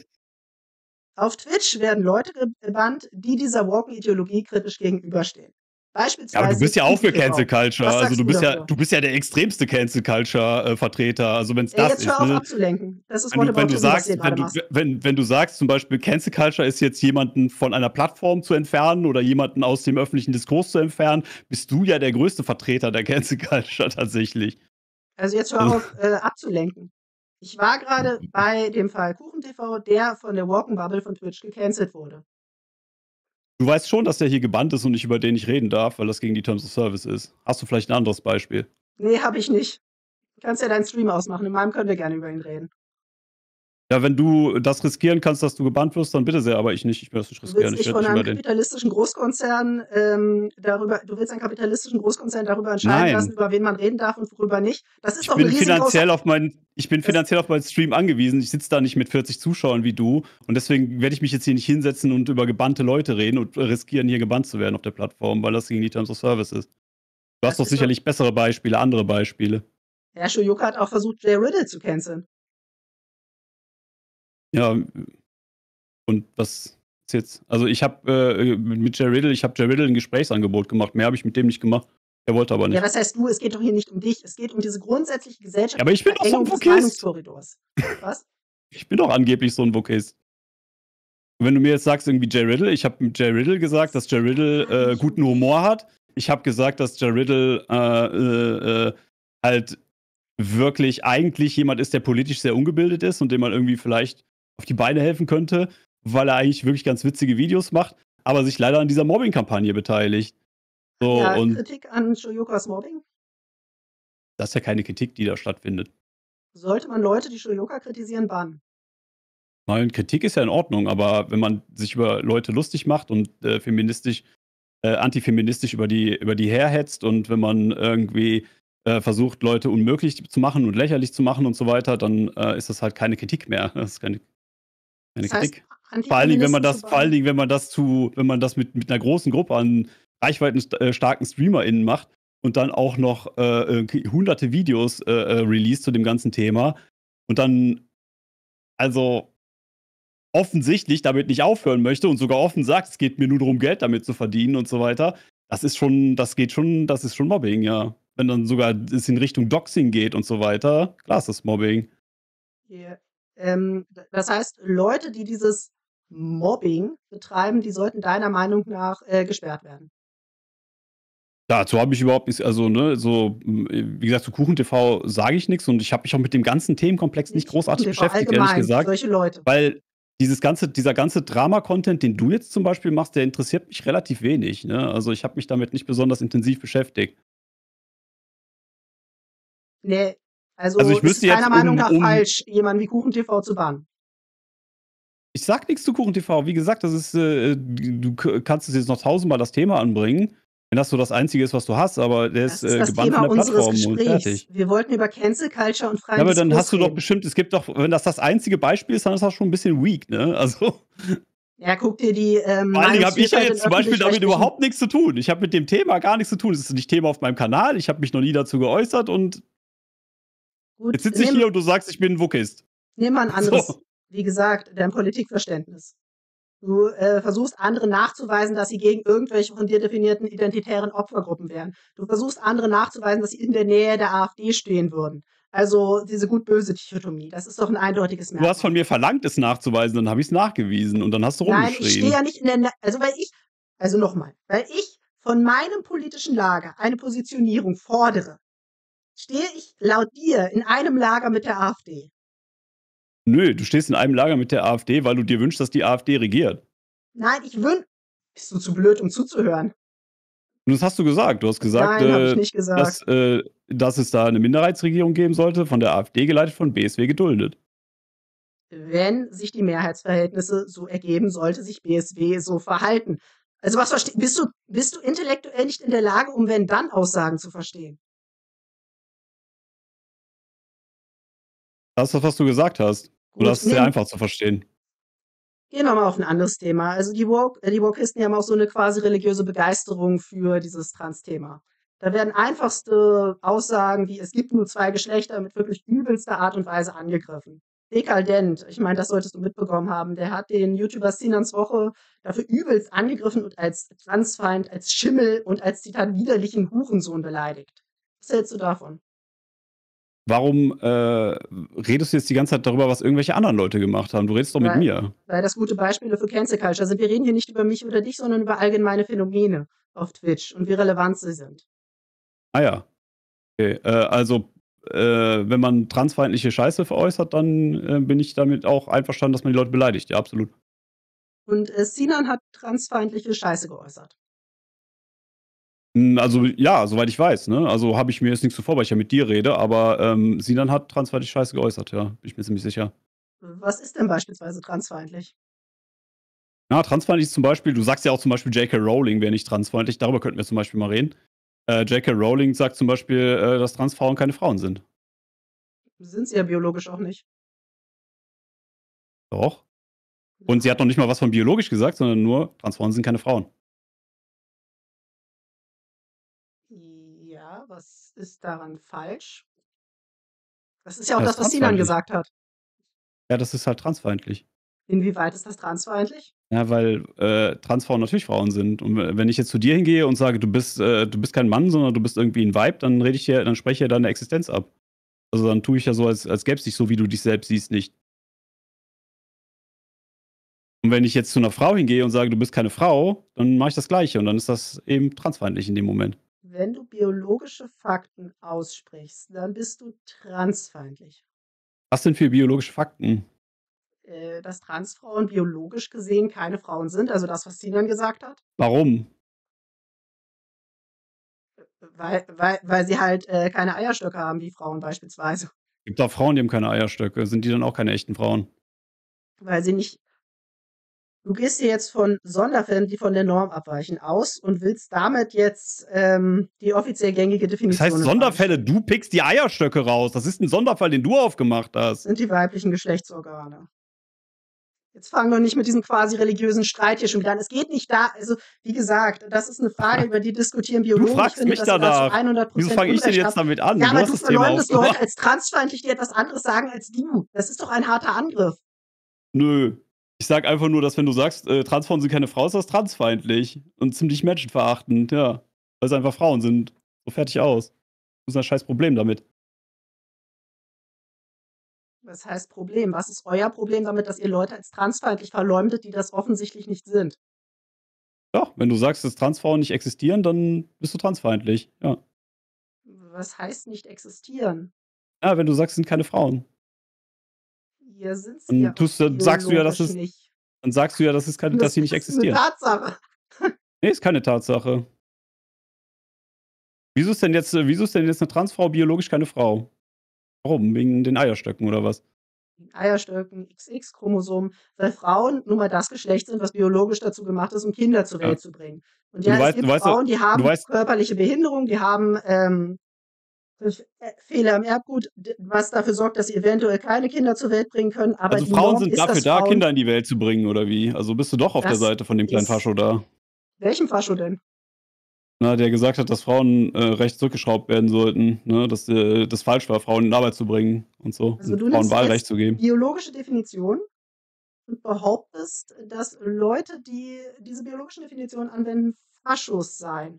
auf Twitch werden Leute ge gebannt, die dieser woken Ideologie kritisch gegenüberstehen. Ja, aber du Beispielsweise bist ja auch für Cancel KuchenTV. Culture. Was Also, sagst du du bist ja dafür? du bist ja der extremste Cancel Culture, äh, Vertreter, also wenn's Ey, das jetzt hör ist, auf ne? abzulenken. Das ist Wenn du wenn du Whataboutism, was du hier sagst wenn grade du machst. wenn wenn du sagst zum Beispiel, Cancel Culture ist jetzt jemanden von einer Plattform zu entfernen oder jemanden aus dem öffentlichen Diskurs zu entfernen, bist du ja der größte Vertreter der Cancel Culture tatsächlich. Also, jetzt hör Also auf, äh, abzulenken. Ich war grade bei dem Fall KuchenTV, der von der Woken Bubble von Twitch gecancelt wurde. Du weißt schon, dass der hier gebannt ist und ich über den nicht reden darf, weil das gegen die Terms of Service ist. Hast du vielleicht 'n anderes Beispiel? Ne, habe ich nicht. Kannst ja deinen Stream ausmachen. In meinem können wir gerne über ihn reden. Ja, wenn du das riskieren kannst, dass du gebannt wirst, dann bitte sehr, aber ich nicht. Ich will das nicht Du riskieren. willst Ich dich werde von nicht einem über den kapitalistischen Großkonzern, ähm, darüber du willst einen kapitalistischen Großkonzern darüber entscheiden lassen, Nein. über wen man reden darf und worüber nicht. Das ist Ich doch 'n bin riesengroßer finanziell auf meinen ich bin das finanziell auf meinen Stream angewiesen. Ich sitze da nicht mit vierzig Zuschauern wie du und deswegen werde ich mich jetzt hier nicht hinsetzen und über gebannte Leute reden und riskieren, hier gebannt zu werden auf der Plattform, weil das gegen die Terms of Service ist. Du hast Das doch ist doch sicherlich bessere Beispiele, andere Beispiele. Ja, Shoyuka hat auch versucht, Jay Riddle zu canceln. Ja, und was ist jetzt also, ich habe, äh, mit Jay Riddle ich habe Jay Riddle 'n Gesprächsangebot gemacht. Mehr habe ich mit dem nicht gemacht. Er wollte aber Ja, nicht. was heißt du? Es geht doch hier nicht um dich. Es geht um diese grundsätzliche Ja, aber gesellschaftliche ich bin doch so 'n Verengung des Wokist. Meinungskorridors. Was? Ich bin doch angeblich so 'n Wokist. Wenn du mir jetzt sagst, irgendwie Jay Riddle ich habe mit Jay Riddle gesagt, dass Jay Riddle, Gar äh, nicht um guten dich. Humor hat. Ich habe gesagt, dass Jay Riddle, äh, äh, äh, halt wirklich eigentlich jemand ist, der politisch sehr ungebildet ist und dem man irgendwie vielleicht auf die Beine helfen könnte, weil er eigentlich wirklich ganz witzige Videos macht, aber sich leider an dieser Mobbingkampagne beteiligt. So, Ja, und Kritik an Shoyukas Mobbing? Das ist ja keine Kritik, die da stattfindet. Sollte man Leute, die Shoyuka kritisieren, bannen? Nein, Kritik ist ja in Ordnung, aber wenn man sich über Leute lustig macht und, äh, feministisch, äh, antifeministisch über die über die herhetzt und wenn man irgendwie, äh, versucht, Leute unmöglich zu machen und lächerlich zu machen und so weiter, dann, äh, ist das halt keine Kritik mehr. Das ist keine keine Das heißt, Kritik. Vor allen Dingen, wenn man Antifeministen zu das vor allen bannen? Dingen, wenn man das zu wenn man das mit mit 'ner großen Gruppe an reichweiten st äh, starken StreamerInnen macht und dann auch noch, äh, irgendwie hunderte Videos, äh, äh, released zu dem ganzen Thema und dann also offensichtlich damit nicht aufhören möchte und sogar offen sagt: „Es geht mir nur darum, Geld damit zu verdienen“ und so weiter. Das ist schon das geht schon das ist schon Mobbing, ja. Wenn dann sogar es in Richtung Doxing geht und so weiter, klar ist das Mobbing. Ja, ähm, d das heißt, Leute, die dieses Mobbing betreiben, die sollten deiner Meinung nach, äh, gesperrt werden? Dazu habe ich überhaupt nichts also, ne, so, hm, äh, wie gesagt, zu KuchenTV sage ich nix und ich habe mich auch mit dem ganzen Themenkomplex nicht Nicht großartig KuchenTV, beschäftigt, ehrlich allgemein, gesagt, solche Leute. weil dieses ganze dieser ganze Drama-Content, den du jetzt zum Beispiel machst, der interessiert mich relativ wenig, ne? Also, ich habe mich damit nicht besonders intensiv beschäftigt. Ne, Also, also ich ist es müsste jetzt deiner Meinung um nach um falsch, jemanden wie KuchenTV zu bannen? Ich sage nix zu KuchenTV. Wie gesagt, das ist, äh, d du k kannst es jetzt noch tausendmal das Thema anbringen, wenn das so das Einzige ist, was du hast, aber der ist, Das ist äh, das gebannt von Thema der unseres Plattform und Gesprächs. fertig. Wir wollten über Cancel Culture und Ja, freien aber dann hast Diskurs du doch reden. bestimmt es gibt doch wenn das das einzige Beispiel ist, dann ist das schon 'n bisschen weak, ne? Also Ja, guck dir die, ähm, vor allen Dingen habe ich ja Meinungsvielfalt in jetzt zum Beispiel damit öffentlich-rechtlichen überhaupt nix zu tun. Ich habe mit dem Thema gar nix zu tun. Es ist nicht Thema auf meinem Kanal. Ich habe mich noch nie dazu geäußert und jetzt Gut, sitze ich nimm hier und du sagst, ich bin 'n Wokist. nimm mal 'n anderes So. wie gesagt, dein Politikverständnis. Du, äh, versuchst anderen nachzuweisen, dass sie gegen irgendwelche von dir definierten identitären Opfergruppen wären. Du versuchst anderen nachzuweisen, dass sie in der Nähe der AfD stehen würden. Also, diese Gut-Böse Dichotomie, das ist doch 'n eindeutiges Du hast von Merkmal. mir verlangt, es nachzuweisen, dann habe ich's nachgewiesen und dann hast du Nein, ich stehe rumgeschrien. ja nicht in der Nä also, weil ich also, noch mal, weil ich von meinem politischen Lager eine Positionierung fordere, stehe ich laut dir in einem Lager mit der AfD. Nö, du stehst in einem Lager mit der AfD, weil du dir wünschst, dass die AfD regiert. Nein, ich wün bist du zu blöd, um zuzuhören? Und das hast du gesagt. Du hast gesagt, Nein, habe ich äh, nicht gesagt. dass äh, dass es da 'ne Minderheitsregierung geben sollte, von der AfD geleitet, von B S W geduldet. Wenn sich die Mehrheitsverhältnisse so ergeben, sollte sich B S W so verhalten. Also, was verste bist du bist du intellektuell nicht in der Lage, um Wenn-Dann-Aussagen zu verstehen? Das ist das, was du gesagt hast. Oder Gut, das ist sehr nehmen einfach zu verstehen. gehen wir mal auf 'n anderes Thema. Also, die Woke äh, die Wokisten, die haben auch so 'ne quasi religiöse Begeisterung für dieses Trans-Thema. Da werden einfachste Aussagen wie: „Es gibt nur zwei Geschlechter“, mit wirklich übelster Art und Weise angegriffen. Dekadent, ich meine, das solltest du mitbekommen haben. Der hat den YouTuber Sinans Woche dafür übelst angegriffen und als Transfeind, als Schimmel und als, Zitat, „widerlichen Hurensohn“ beleidigt. Was hältst du davon? Warum, äh, redest du jetzt die ganze Zeit darüber, was irgendwelche anderen Leute gemacht haben? Du redest doch mit Weil mir. weil das gute Beispiele für Cancel Culture sind. Wir reden hier nicht über mich oder dich, sondern über allgemeine Phänomene auf Twitch und wie relevant sie sind. Ah ja. Okay, äh, also, äh, wenn man transfeindliche Scheiße veräußert, dann, äh, bin ich damit auch einverstanden, dass man die Leute beleidigt. Ja, absolut. Und, äh, Sinan hat transfeindliche Scheiße geäußert. Hm, also ja, soweit ich weiß, ne? Also, habe ich mir jetzt nichts zuvor, weil ich ja mit dir rede, aber, ähm, Sinan hat transfeindliche Scheiße geäußert, ja. Bin ich mir ziemlich sicher. Was ist denn beispielsweise transfeindlich? Ja, transfeindlich ist zum Beispiel du sagst ja auch zum Beispiel J K. Rowling wäre nicht transfeindlich, darüber könnten wir zum Beispiel mal reden. Äh, J K. Rowling sagt zum Beispiel, äh, dass Transfrauen keine Frauen sind. Sind sie ja biologisch auch nicht. Doch. Und sie hat noch Nein. nicht mal was von biologisch gesagt, sondern nur, Transfrauen sind keine Frauen. Ja, was ist daran falsch? Das ist ja auch Ja, das, ist was Sinan transfeindlich. gesagt hat. Ja, das ist halt transfeindlich. Inwieweit ist das transfeindlich? Ja, weil, äh, Transfrauen natürlich Frauen sind. Und we wenn ich jetzt zu dir hingehe und sage: „Du bist äh, du bist kein Mann, sondern du bist irgendwie 'n Weib“, dann rede ich ja dann spreche ich ja deine Existenz ab. Also, dann tue ich ja so, als als gäbe es dich so, wie du dich selbst siehst, nicht. Und wenn ich jetzt zu 'ner Frau hingehe und sage: „Du bist keine Frau“, dann mache ich das Gleiche und dann ist das eben transfeindlich in dem Moment. Wenn du biologische Fakten aussprichst, dann bist du transfeindlich. Was denn für biologische Fakten? Äh, dass Transfrauen biologisch gesehen keine Frauen sind, also das, was Sinan gesagt hat? Warum? Weil weil weil sie halt, äh, keine Eierstöcke haben wie Frauen beispielsweise. Gibt auch Frauen, die haben keine Eierstöcke. Sind die dann auch keine echten Frauen? Weil sie nicht Du gehst hier jetzt von Sonderfällen, die von der Norm abweichen, aus und willst damit jetzt, ähm, die offiziell gängige Das heißt Definition in Frage Sonderfälle, stellen. du pickst die Eierstöcke raus. Das ist 'n Sonderfall, den du aufgemacht hast. Sind die weiblichen Geschlechtsorgane. Jetzt fang doch nicht mit diesem quasi religiösen Streit hier schon wieder an. Es geht nicht da also, wie gesagt, das ist 'ne Frage, über die diskutieren Du Biologen. Ich fragst finde, mich dass ihr da zu danach. hundert Wieso Prozent fange ich denn Unrecht jetzt habt. damit an? Ja, Du aber hast du das Thema verleumdest Leute aufgemacht. als transfeindlich, die etwas anderes sagen als du. Das ist doch ein harter Angriff. Nö. Ich sage einfach nur, dass wenn du sagst, äh, Transfrauen sind keine Frau, ist das transfeindlich und ziemlich menschenverachtend, ja. Weil's einfach Frauen sind. So, fertig, aus. Was ist dein scheiß Problem damit? Was heißt Problem? Was ist euer Problem damit, dass ihr Leute als transfeindlich verleumdet, die das offensichtlich nicht sind? Doch, wenn du sagst, dass Transfrauen nicht existieren, dann bist du transfeindlich, ja. Was heißt nicht existieren? Ja, wenn du sagst, es sind keine Frauen. Ja, sind sie Dann ja auch tust du sagst du ja, dass biologisch es nicht. dann sagst du ja, dass es keine dass Das sie nicht ist 'ne existieren. Tatsache. Ne, ist keine Tatsache. Wieso ist denn jetzt äh, wieso ist denn jetzt 'ne Transfrau biologisch keine Frau? Warum? Wegen den Eierstöcken oder was? Eierstöcken, X X-Chromosomen, weil Frauen nun mal das Geschlecht sind, was biologisch dazu gemacht ist, um Kinder zur Ja. Welt zu bringen. Und Und du ja, es weißt du gibt weißt ja Frauen, die du haben weißt körperliche Behinderung, die haben, ähm, F äh, Fehler im Erbgut, d was dafür sorgt, dass sie eventuell keine Kinder zur Welt bringen können, aber Also, die Frauen Norm sind ist, dafür dass da, Frauen Kinder in die Welt zu bringen oder wie? Also, bist du doch auf der Das Seite von dem kleinen ist Fascho da? welchen Fascho denn? Na, der gesagt hat, dass Frauen äh, Recht zurückgeschraubt werden sollten, ne, dass, äh, das falsch war, Frauen in Arbeit zu bringen und so Also, und du Frauen nimmst Wahlrecht jetzt zu geben. biologische Definitionen und behauptest, dass Leute, die diese biologischen Definitionen anwenden, Faschos seien.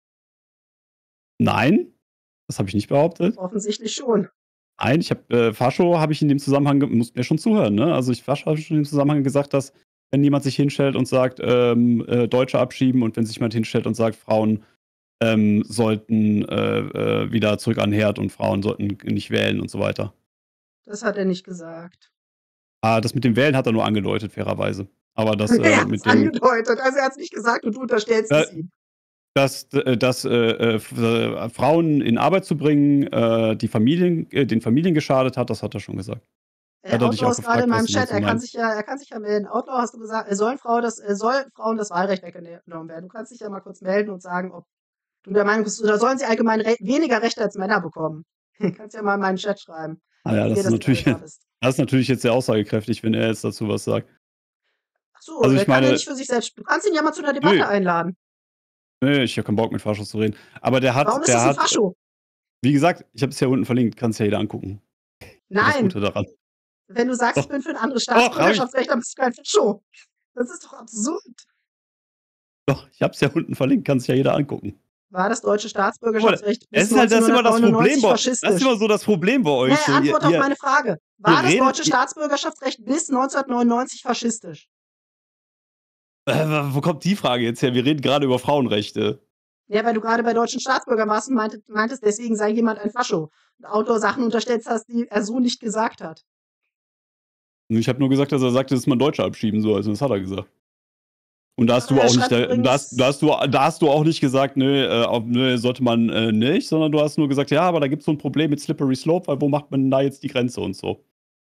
Nein, das habe ich nicht behauptet. Offensichtlich schon. Nein, ich habe äh, Fascho habe ich in dem Zusammenhang ge musst mir schon zuhören, ne? Also, ich Fascho habe ich schon im Zusammenhang gesagt, dass wenn jemand sich hinstellt und sagt, ähm, äh, Deutsche abschieben und wenn sich jemand hinstellt und sagt, Frauen, ähm, sollten, äh, äh, wieder zurück an 'n Herd und Frauen sollten nicht wählen und so weiter. Das hat er nicht gesagt. Ah, das mit dem Wählen hat er nur angedeutet, fairerweise. Aber das, Er äh, hat's mit dem angedeutet, also, er hat's nicht gesagt und du unterstellst Äh, es ihm. dass d äh, dass, äh, äh, f äh, Frauen in Arbeit zu bringen, äh, die Familien äh, den Familien geschadet hat, das hat er schon gesagt. Äh, Hat er dich Outlaw auch ist grade in gefragt, was meinem du Chat, dazu er kann meinst. sich ja er kann sich ja melden. Outlaw, hast du gesagt, äh, sollen Frau das äh, soll Frauen das Wahlrecht weggenommen werden? Du kannst dich ja mal kurz melden und sagen, ob du der Meinung bist oder sollen sie allgemein Re weniger Rechte als Männer bekommen? Kannst ja mal in meinen Chat schreiben, Ah ja, wie dir das ist das natürlich lieber bist. das ist natürlich jetzt sehr aussagekräftig, wenn er jetzt dazu was sagt. Ach so, Also, der ich kann ja meine nicht für sich selbst du kannst ihn ja mal zu 'ner Debatte Ne. einladen. Ne, ich habe keinen Bock, mit Faschos zu reden. Aber der Warum hat ist der das 'n hat Fascho? wie gesagt, ich habe es hier unten verlinkt, kann sich ja jeder angucken. Das ist das Nein. Gute daran. Wenn du sagst: „Ich Doch. bin für 'n anderes Doch, habe ich. Staatsbürgerschaftsrecht“, dann bist du kein Fascho. Das ist doch absurd. Doch, ich habe es ja unten verlinkt, kann sich ja jeder angucken. War das deutsche Guck mal, Staatsbürgerschaftsrecht es bis ist halt das ist immer das Problem neunzehnhundertneunundneunzig bei das ist faschistisch? immer so das Problem bei Ne, euch so. Ihr antworte auf ihr meine Frage. ihr War das redet deutsche ihr Staatsbürgerschaftsrecht bis neunzehnhundertneunundneunzig faschistisch? Äh, w wo kommt die Frage jetzt her? Wir reden grade über Frauenrechte. Ja, weil du grade bei deutschen Staatsbürgern warst und meinte meintest, deswegen sei jemand ein Fascho und Outlaw Sachen unterstellt hast, die er so nicht gesagt hat. Ich habe nur gesagt, dass er sagte, dass man Deutsche abschieben soll. Also, das hat er gesagt. Und da hast Ah, du er auch nicht schreibt da da hast da übrigens hast du da hast du auch nicht gesagt: „Ne, äh, auf ne, sollte man, äh, nicht“, sondern du hast nur gesagt: „Ja, aber da gibt's so 'n Problem mit Slippery Slope, weil wo macht man da jetzt die Grenze und so?“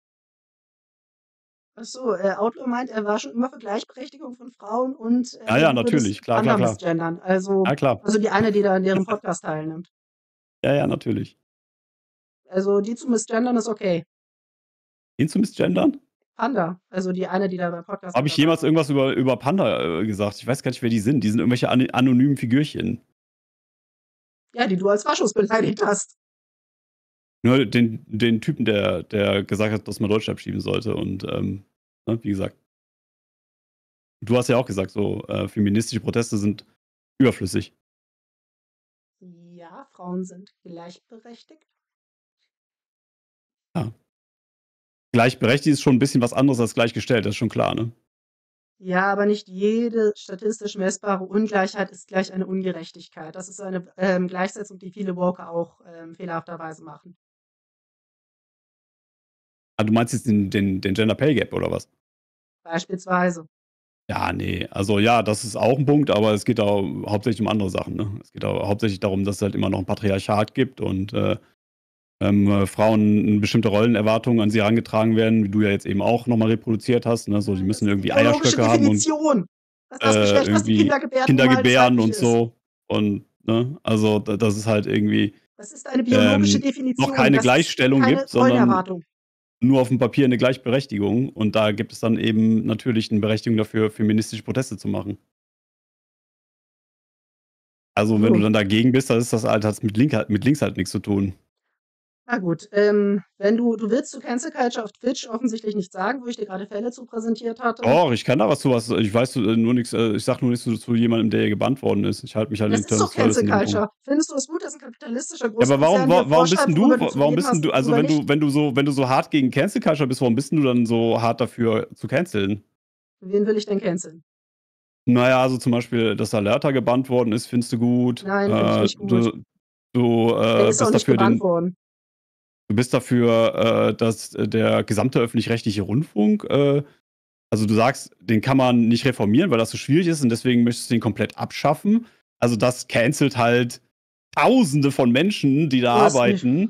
Ach so, äh, Outlaw meint, er war schon immer für Gleichberechtigung von Frauen und, Ja, äh, ja, du würdest natürlich. Klar, klar, Panda klar. misgendern. Also Ja, klar. also, die eine, die da an deren Podcast teilnimmt. Ja, ja, natürlich. Also, die zu misgendern ist okay. Wen zu misgendern? Panda, also, die eine, die da beim Podcast Habe mit ich dabei jemals war. irgendwas über über Panda, äh, gesagt? Ich weiß gar nicht, wer die sind. Die sind irgendwelche ani anonymen Figürchen. Ja, die du als Faschos beleidigt hast. Ne, den den Typen, der der gesagt hat, dass man Deutsche abschieben sollte und, ähm, ne, wie gesagt. Du hast ja auch gesagt, so, äh, feministische Proteste sind überflüssig. Ja, Frauen sind gleichberechtigt. Ja. Gleichberechtigt ist schon 'n bisschen was anderes als gleichgestellt, das ist schon klar, ne? Ja, aber nicht jede statistisch messbare Ungleichheit ist gleich eine Ungerechtigkeit. Das ist eine, ähm, Gleichsetzung, die viele Woke auch, ähm, fehlerhafterweise machen. Ah, du meinst jetzt den den den Gender Pay Gap oder was? Beispielsweise. Ja, ne, also, ja, das ist auch 'n Punkt, aber es geht da hauptsächlich um andere Sachen, ne? Es geht da hauptsächlich darum, dass es halt immer noch 'n Patriarchat gibt und, äh ähm, äh, Frauen 'n bestimmte Rollenerwartungen an sie herangetragen werden, wie du ja jetzt eben auch noch mal reproduziert hast, ne? So, die Nein, das müssen ist 'ne irgendwie biologische Eierstöcke haben und, Definition. Dass das äh, Geschlecht, was die irgendwie Kinder gebärt, nun Kinder mal das gebären weibliche und ist. so und ne? Also, da dass es halt irgendwie, Das ist eine biologische ähm, noch Definition. keine Das ist Gleichstellung keine gibt, sondern Rollenerwartung. nur aufm Papier 'ne Gleichberechtigung. Und da gibt es dann eben natürlich 'ne Berechtigung dafür, feministische Proteste zu machen. Also, wenn du So. dann dagegen bist, dann ist das halt hat's mit link halt mit links halt nix zu tun. Na gut, ähm, wenn du du willst zu Cancel Culture auf Twitch offensichtlich nichts sagen, wo ich dir grade Fälle zu präsentiert hatte. Doch, ich kann da was zu was ich weiß, äh, nur nix äh, ich sage nur nichts zu zu jemandem, der hier gebannt worden ist. Ich halte mich halt Das in ist doch terms of service Cancel in dem Punkt. Culture. Findest du es gut, dass 'n kapitalistischer Ja, aber warum Großkonzern dir wa warum bist 'n vorschreibt, du worüber du wa zu warum reden bist 'n hast du und also, worüber wenn nicht? du wenn du so wenn du so hart gegen Cancel Culture bist, warum bist 'n du dann so hart dafür zu canceln? Wen will ich denn canceln? Na ja, also, zum Beispiel, dass Alerta gebannt worden ist, findest du gut. Nein, finde ich Äh, nicht gut. du du, Der äh, ist auch bist nicht dafür, gebannt den worden. du bist dafür, äh, dass der gesamte öffentlich-rechtliche Rundfunk, äh also, du sagst, den kann man nicht reformieren, weil das so schwierig ist und deswegen möchtest du den komplett abschaffen. Also, das cancelt halt Tausende von Menschen, die da Du hast mich arbeiten.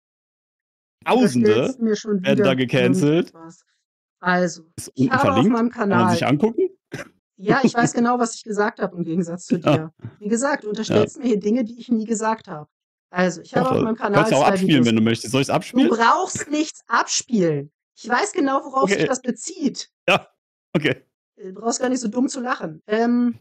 Du Tausende unterstellst mir schon werden da wieder gecancelt. irgendetwas. Also, Ist ich unten habe auf verlinkt. meinem Kann man sich Kanal angucken. Ja, ich weiß genau, was ich gesagt habe im Gegensatz zu Ja. dir. Wie gesagt, du Ja. unterstellst mir hier Dinge, die ich nie gesagt habe. Also, ich Doch, habe auf da meinem kannst Kanal ja auch zwei abspielen, Videos wenn du gemacht. möchtest. Soll ich's Du abspielen? brauchst nichts abspielen. Ich weiß genau, worauf sich Okay. das bezieht. Ja, okay. Äh, brauchst gar nicht so dumm zu lachen. Ähm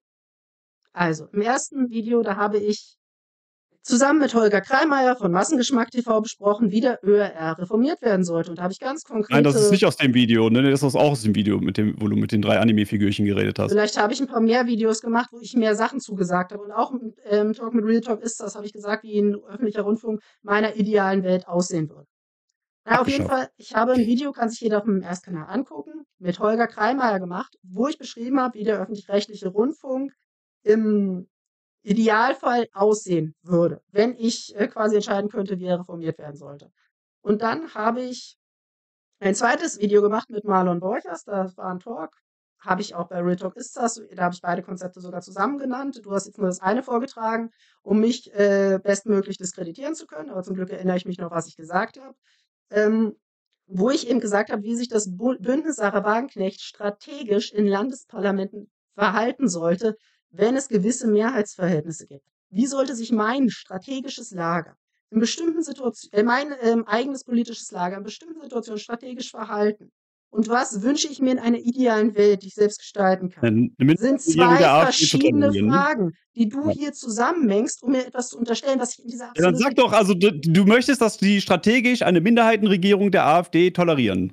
also, im ersten Video, da habe ich zusammen mit Holger Kreimeier von Massengeschmack TV besprochen, wie der ÖRR reformiert werden sollte. Und da habe ich ganz Nein, das ist konkrete nicht aus dem Video. Ne, ne, das ist auch aus dem Video, mit dem wo du mit den drei Anime-Figürchen geredet hast. Vielleicht habe ich 'n paar mehr Videos gemacht, wo ich mehr Sachen zu gesagt habe. Und auch im, ähm, Talk mit Real Talk ist das habe ich gesagt, wie 'n öffentlicher Rundfunk meiner idealen Welt aussehen würde. Na, auf jeden Abgeschafft. Fall, ich habe 'n Video, kann sich jeder auf meinem Erstkanal angucken, mit Holger Kreimeier gemacht, wo ich beschrieben habe, wie der öffentlich-rechtliche Rundfunk im Idealfall aussehen würde, wenn ich, äh, quasi entscheiden könnte, wie er reformiert werden sollte. Und dann habe ich ein zweites Video gemacht mit Marlon Borchers, das war 'n Talk. Habe ich auch bei Real Talk ist das, da habe ich beide Konzepte sogar zusammen genannt. Du hast jetzt nur das eine vorgetragen, um mich, äh, bestmöglich diskreditieren zu können, aber zum Glück erinnere ich mich noch, was ich gesagt habe. Ähm, wo ich eben gesagt habe, wie sich das Bu Bündnis Sarah Wagenknecht strategisch in Landesparlamenten verhalten sollte, wenn es gewisse Mehrheitsverhältnisse gibt. Wie sollte sich mein strategisches Lager in bestimmten Situatio äh, mein, ähm, eigenes politisches Lager in bestimmten Situationen strategisch verhalten? Und was wünsche ich mir in einer idealen Welt, die ich selbst gestalten kann? Ähm, 'ne Sind Minderheitenregierung zwei der AfD zu verschiedene tolerieren. Fragen, die du Ja. hier zusammenmengst, um mir etwas zu unterstellen, was ich in dieser Ja, dann absolut sag doch, also, d du möchtest, dass die strategisch eine Minderheitenregierung der AfD tolerieren?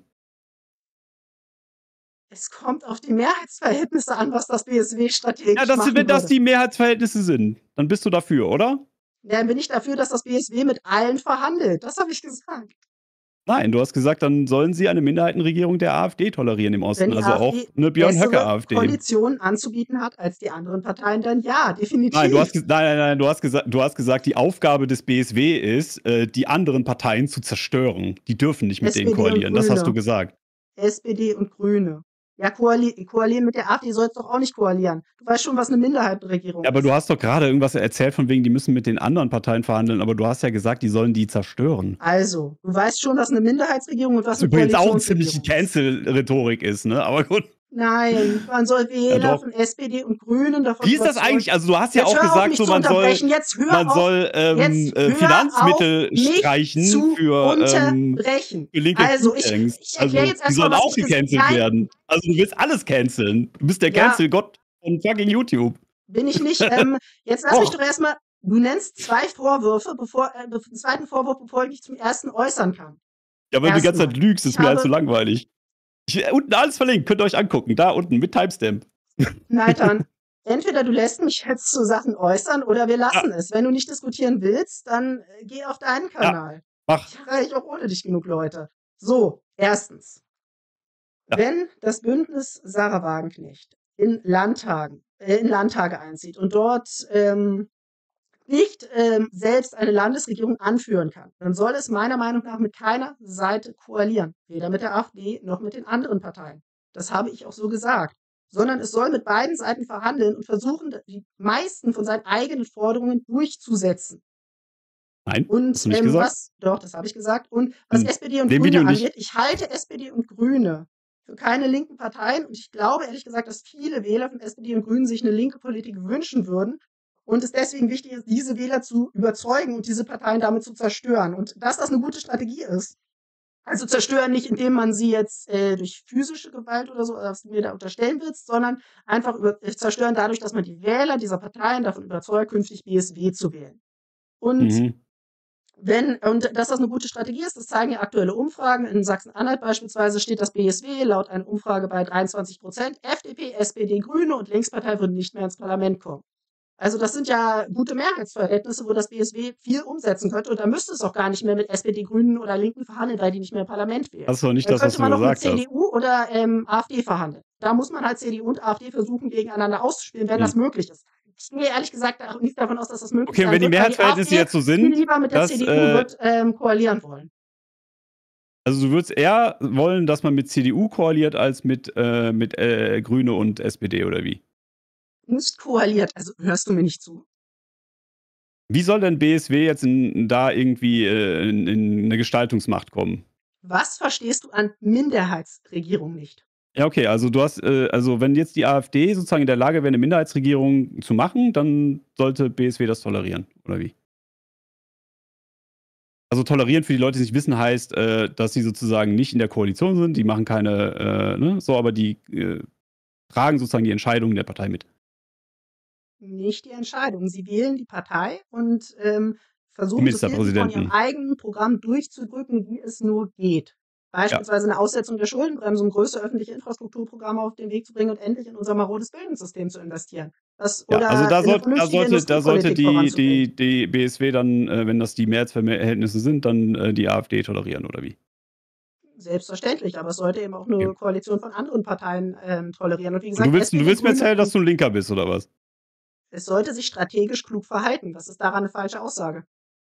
Es kommt auf die Mehrheitsverhältnisse an, was das BSW Ja, strategisch das sind wenn machen das würde. die Mehrheitsverhältnisse sind, dann bist du dafür, oder? Ja, dann bin ich dafür, dass das BSW mit allen verhandelt. Das habe ich gesagt. Nein, du hast gesagt, dann sollen sie eine Minderheitenregierung der AfD tolerieren im Wenn Osten, die also auch AfD 'ne Björn bessere Höcke-AfD. Konditionen anzubieten hat als die anderen Parteien, dann ja, Nein, du hast definitiv. ges nein, nein, nein, du hast gesa du hast gesagt, die Aufgabe des BSW ist, äh, die anderen Parteien zu zerstören. Die dürfen nicht mit denen SPD und koalieren. Das hast du Grüne. gesagt. SPD und Grüne. Ja, koali koalieren mit der AfD sollst doch auch nicht koalieren. Du weißt schon, was 'ne Minderheitenregierung Ja, aber ist. du hast doch grade irgendwas erzählt von wegen, die müssen mit den anderen Parteien verhandeln, aber du hast ja gesagt, die sollen die zerstören. Also, du weißt schon, was 'ne Minderheitsregierung und was Was 'ne übrigens auch 'n ziemliche Koalitionsregierung ist. Cancel-Rhetorik ist, ne, aber gut. Nein, man soll Ja, Wähler doch. von SPD und Grünen davon Wie ist das überzeugen eigentlich? Also, du hast ja jetzt auch hör auf, gesagt, mich so zu man soll unterbrechen. Jetzt hör man auf soll, ähm, jetzt äh, hör auf, Finanzmittel mich streichen zu für, ähm unterbrechen. für linke Also, ich Thinktanks. ich erkläre Also, jetzt die erst mal, sollen was auch ich ges gecancelt nein. werden. Also, du willst alles canceln. Du bist der Ja. Cancel-Gott von fucking YouTube. Bin ich nicht. Ähm, jetzt lass mich Doch. doch erst mal du nennst zwei Vorwürfe, bevor äh, bef zweiten Vorwurf, bevor ich mich zum ersten äußern kann. Ja, weil du die Erst ganze mal, Zeit lügst, ich ist mir halt zu habe langweilig. Ich äh, unten alles verlinkt, könnt ihr euch angucken. Da unten mit Timestamp. Neitan, entweder du lässt mich jetzt zu Sachen äußern oder wir Ja. lassen es. Wenn du nicht diskutieren willst, dann, äh, geh auf deinen Ja, Kanal. mach. Ich erreiche auch ohne dich genug Leute. So, erstens Ja. wenn das Bündnis Sarah Wagenknecht in Landtagen äh, in Landtage einzieht und dort, ähm, nicht, ähm, selbst eine Landesregierung anführen kann, dann soll es meiner Meinung nach mit keiner Seite koalieren, weder mit der AfD noch mit den anderen Parteien. Das habe ich auch so gesagt, sondern es soll mit beiden Seiten verhandeln und versuchen, d die meisten von seinen eigenen Forderungen durchzusetzen. Nein, hast Und, du nicht ähm, gesagt? was doch, das habe ich gesagt. Und was In SPD und dem Grüne Video nicht. angeht, ich halte SPD und Grüne für keine linken Parteien und ich glaube ehrlich gesagt, dass viele Wähler von SPD und Grünen sich 'ne linke Politik wünschen würden und es deswegen wichtig ist, diese Wähler zu überzeugen und diese Parteien damit zu zerstören und dass das 'ne gute Strategie ist. Also, zerstören nicht, indem man sie jetzt, äh, durch physische Gewalt oder so, was du mir da unterstellen willst, sondern einfach über äh, zerstören dadurch, dass man die Wähler dieser Parteien davon überzeugt, künftig B S W zu wählen. Und Mhm. wenn und dass das 'ne gute Strategie ist, das zeigen ja aktuelle Umfragen. In Sachsen-Anhalt beispielsweise steht das B S W laut einer Umfrage bei dreiundzwanzig Prozent. F D P, S P D, Grüne und Linkspartei würden nicht mehr ins Parlament kommen. Also, das sind ja gute Mehrheitsverhältnisse, wo das B S W viel umsetzen könnte und da müsste es auch gar nicht mehr mit S P D, Grünen oder Linken verhandeln, weil die nicht mehr im Parlament wählen. Das ist doch nicht Dann das, was könnte du man noch mit gesagt hast. C D U oder, ähm, AfD verhandeln. Da muss man halt C D U und AfD versuchen, gegeneinander auszuspielen, wenn das Mhm. möglich ist. Ich gehe ehrlich gesagt auch nicht davon aus, dass das möglich Okay, und sein wenn die wird, weil die Mehrheitsverhältnisse AfD jetzt so viel sind, lieber mit der dass, C D U äh wird, ähm, koalieren wollen. Also, du würdest eher wollen, dass man mit C D U koaliert als mit, äh mit, äh, Grüne und S P D oder wie? Nicht koaliert, also hörst du mir nicht zu? Wie soll denn B S W jetzt in da irgendwie, äh, in in 'ne Gestaltungsmacht kommen? Was verstehst du an Minderheitsregierung nicht? Ja, okay, also du hast äh, also wenn jetzt die AfD sozusagen in der Lage wäre, 'ne Minderheitsregierung zu machen, dann sollte B S W das tolerieren oder wie? Also, tolerieren für die Leute, die es nicht wissen, heißt, äh, dass sie sozusagen nicht in der Koalition sind. Die machen keine, äh, ne, so, aber die, äh, tragen sozusagen die Entscheidungen der Partei mit. Nicht die Entscheidung. Sie wählen die Partei und, ähm, Den versuchen, so viel sie von ihrem Ministerpräsidenten. eigenen Programm durchzudrücken, wie es nur geht. Ja. Beispielsweise 'ne Aussetzung der Schuldenbremse, um größere öffentliche Infrastrukturprogramme auf den Weg zu bringen und endlich in unser marodes Bildungssystem zu investieren. Das Ja, also oder da in 'ne sollt da vernünftige sollte da sollte Industriepolitik die voranzubringen. die die B S W dann, äh, wenn das die Mehrheitsverhältnisse sind, dann, äh, die AfD tolerieren oder wie? Selbstverständlich, aber es sollte eben auch Okay. 'ne Koalition von anderen Parteien, ähm, tolerieren. Und wie Und du gesagt, willst du SPD, willst mir Grüne erzählen, dass und du 'n Linker bist oder was? Es sollte sich strategisch klug verhalten. Was ist daran 'ne falsche Aussage?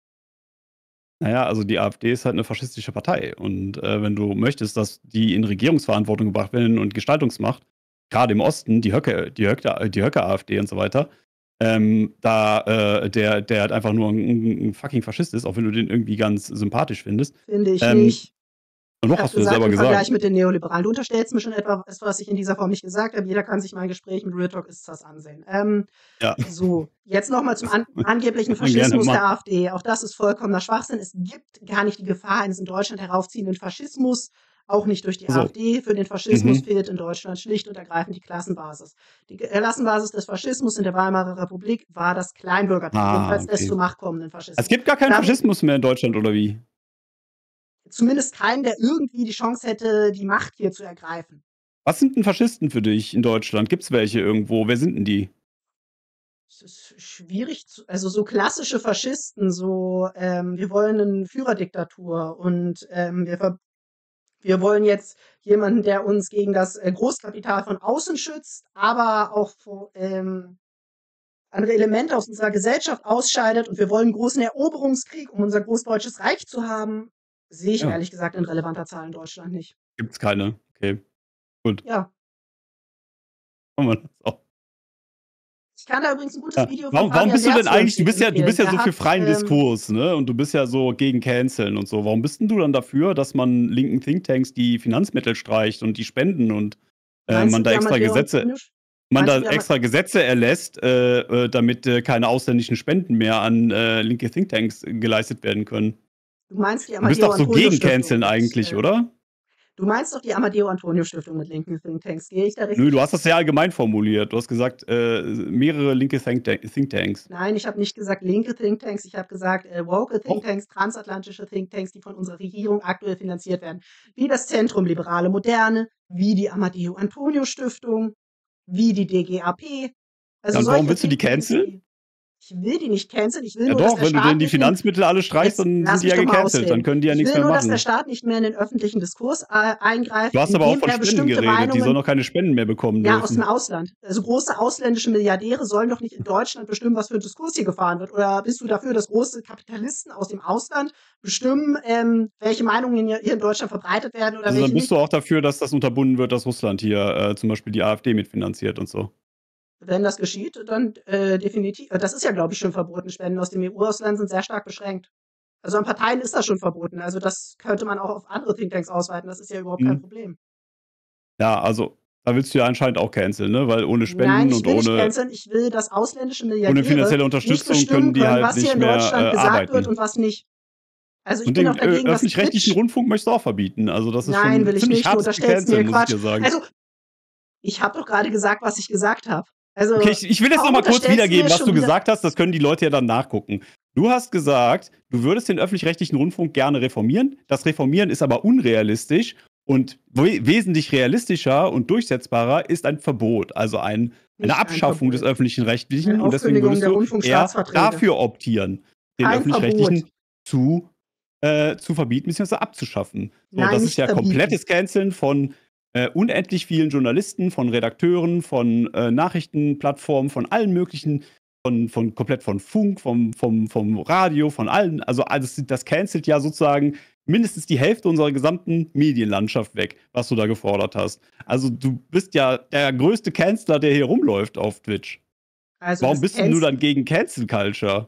Na ja, also die AfD ist halt 'ne faschistische Partei und, äh, wenn du möchtest, dass die in Regierungsverantwortung gebracht werden und Gestaltungsmacht, grade im Osten, die Höcke die Höcke die Höcke-AfD und so weiter, ähm, da, äh, der der halt einfach nur 'n 'n 'n fucking Faschist ist, auch wenn du den irgendwie ganz sympathisch findest. Finde ich Ähm, nicht. Ich doch, habe hast du ja gesagt, selber im gesagt. Vergleich mit den Neoliberalen. Du unterstellst mir schon etwas, was ich in dieser Form nicht gesagt habe. Jeder kann sich mein Gespräch mit Real Talk Istras ansehen. Ähm, Ja. so, jetzt noch mal zum an angeblichen Kann man gerne Faschismus der machen. AfD. Auch das ist vollkommener Schwachsinn. Es gibt gar nicht die Gefahr eines in Deutschland heraufziehenden Faschismus, auch nicht durch die Ach so. AfD. Für den Faschismus Mhm. fehlt in Deutschland schlicht und ergreifend die Klassenbasis. Die G Klassenbasis des Faschismus in der Weimarer Republik war das Kleinbürgertum, Ah, jedenfalls des okay. zur Macht kommenden Es Faschismus. gibt gar keinen Damit Faschismus mehr in Deutschland oder wie? Zumindest keinen, der irgendwie die Chance hätte, die Macht hier zu ergreifen. Was sind 'n Faschisten für dich in Deutschland? Gibt's welche irgendwo? Wer sind 'n die? Es ist schwierig zu also, so klassische Faschisten, so, ähm: „Wir wollen 'nen Führerdiktatur und, ähm, wir ver wir wollen jetzt jemanden, der uns gegen das, äh, Großkapital von außen schützt, aber auch vo ähm, andere Elemente aus unserer Gesellschaft ausscheidet und wir wollen 'n großen Eroberungskrieg, um unser großdeutsches Reich zu haben“, sehe ich Ja. ehrlich gesagt in relevanter Zahl in Deutschland nicht. Gibt's keine. Okay, gut. Ja. Haben wir das auch. Ich kann da übrigens 'n gutes Ja. Video von Warum warum Fabian bist du denn Lerz zu eigentlich du empfeh bist ja du empfehlen. bist ja Der so für hat, freien ähm Diskurs, ne, und du bist ja so gegen Canceln und so. Warum bist 'n du dann dafür, dass man linken Thinktanks die Finanzmittel streicht und die Spenden und, äh, Meinst man du, da die extra Amadeo Gesetze Antonio man meinst da du, die Ama extra Gesetze erlässt, äh, äh, damit, äh, keine ausländischen Spenden mehr an, äh, linke Thinktanks geleistet werden können? Du meinst die Du bist Amadeo doch so Antonio gegen Stiftung Canceln mit, eigentlich, ähm oder? du meinst doch die Amadeo Antonio Stiftung mit linken Thinktanks. Gehe ich da Nö, du richtig? hast das sehr allgemein formuliert. Du hast gesagt, äh, mehrere linke Thinkta Thinktanks. Nein, ich habe nicht gesagt linke Thinktanks, ich habe gesagt, äh, woke Doch. Thinktanks, transatlantische Thinktanks, die von unserer Regierung aktuell finanziert werden, wie das Zentrum Liberale Moderne, wie die Amadeo Antonio Stiftung, wie die DGAP. Ja, Also, und warum solche willst du die Thinktanks, canceln? die ich will die nicht canceln, ich will Ja nur, dass doch, der wenn du denen Staat die nicht in Finanzmittel alle streichst, jetzt dann sind lass die mich ja doch mal gecancelt. Dann ausreden. können die ja Ich nix will mehr nur, dass der machen. Staat nicht mehr in den öffentlichen Diskurs, äh, eingreift, Du hast aber auch indem von er Spenden bestimmte geredet. Die sollen Meinungen doch keine Spenden mehr bekommen Ja, aus'm dürfen. Ausland. Also, große ausländische Milliardäre sollen doch nicht in Deutschland bestimmen, was für 'n Diskurs hier gefahren wird. Oder bist du dafür, dass große Kapitalisten aus dem Ausland bestimmen, ähm, welche Meinungen hier hier in Deutschland verbreitet werden oder Also, dann welche bist nicht? du auch dafür, dass das unterbunden wird, dass Russland hier, äh, zum Beispiel die AfD mitfinanziert und so? Wenn das geschieht, dann, äh, definiti das ist ja, glaube ich, schon verboten. Spenden aus dem E U-Ausland sind sehr stark beschränkt. Also an Parteien ist das schon verboten. Also das könnte man auch auf andere Thinktanks ausweiten. Das ist ja überhaupt kein Mhm. Problem. Ja, also da willst du ja anscheinend auch canceln, ne? Weil ohne Nein, Spenden ich und will nicht ohne canceln. Ich will, dass ausländische ohne Milliardäre finanzielle nicht Unterstützung bestimmen können die können, halt was hier nicht in mehr, Deutschland äh, gesagt wird arbeiten. und was nicht. Also ich Und bin auch den ö dagegen, dass öffentlich-rechtlichen Twitch Rundfunk möchtest du auch verbieten. Also das ist Nein, will schon ich ziemlich nicht. Du hart zu unterstellst mir canceln, muss ich Quatsch. dir sagen. Also ich habe doch gerade gesagt, was ich gesagt habe. Okay, Also ich ich will jetzt noch warum mal kurz unterstellst du mir wiedergeben, was schon du wieder gesagt hast. Das können die Leute ja dann nachgucken. Du hast gesagt, du würdest den öffentlich-rechtlichen Rundfunk gerne reformieren. Das Reformieren ist aber unrealistisch und we wesentlich realistischer und durchsetzbarer ist ein Verbot, also ein eine nicht ein Abschaffung des Verbot. öffentlich-rechtlichen Eine und deswegen Aufkündigung würdest der du eher Rundfunkstaatsverträge. dafür optieren, den Kein Verbot. öffentlich-rechtlichen zu äh, zu verbieten beziehungsweise abzuschaffen. So, Nein, das ist nicht ja verbieten. komplettes Canceln von, äh, unendlich vielen Journalisten, von Redakteuren, von, äh, Nachrichtenplattformen, von allen möglichen von von komplett von Funk, vom vom vom Radio, von allen. Also, alles das cancelt ja sozusagen mindestens die Hälfte unserer gesamten Medienlandschaft weg, was du da gefordert hast. Also, du bist ja der größte Canceler, der hier rumläuft auf Twitch. Also Warum das bist denn du Cancel dann gegen Cancel Culture?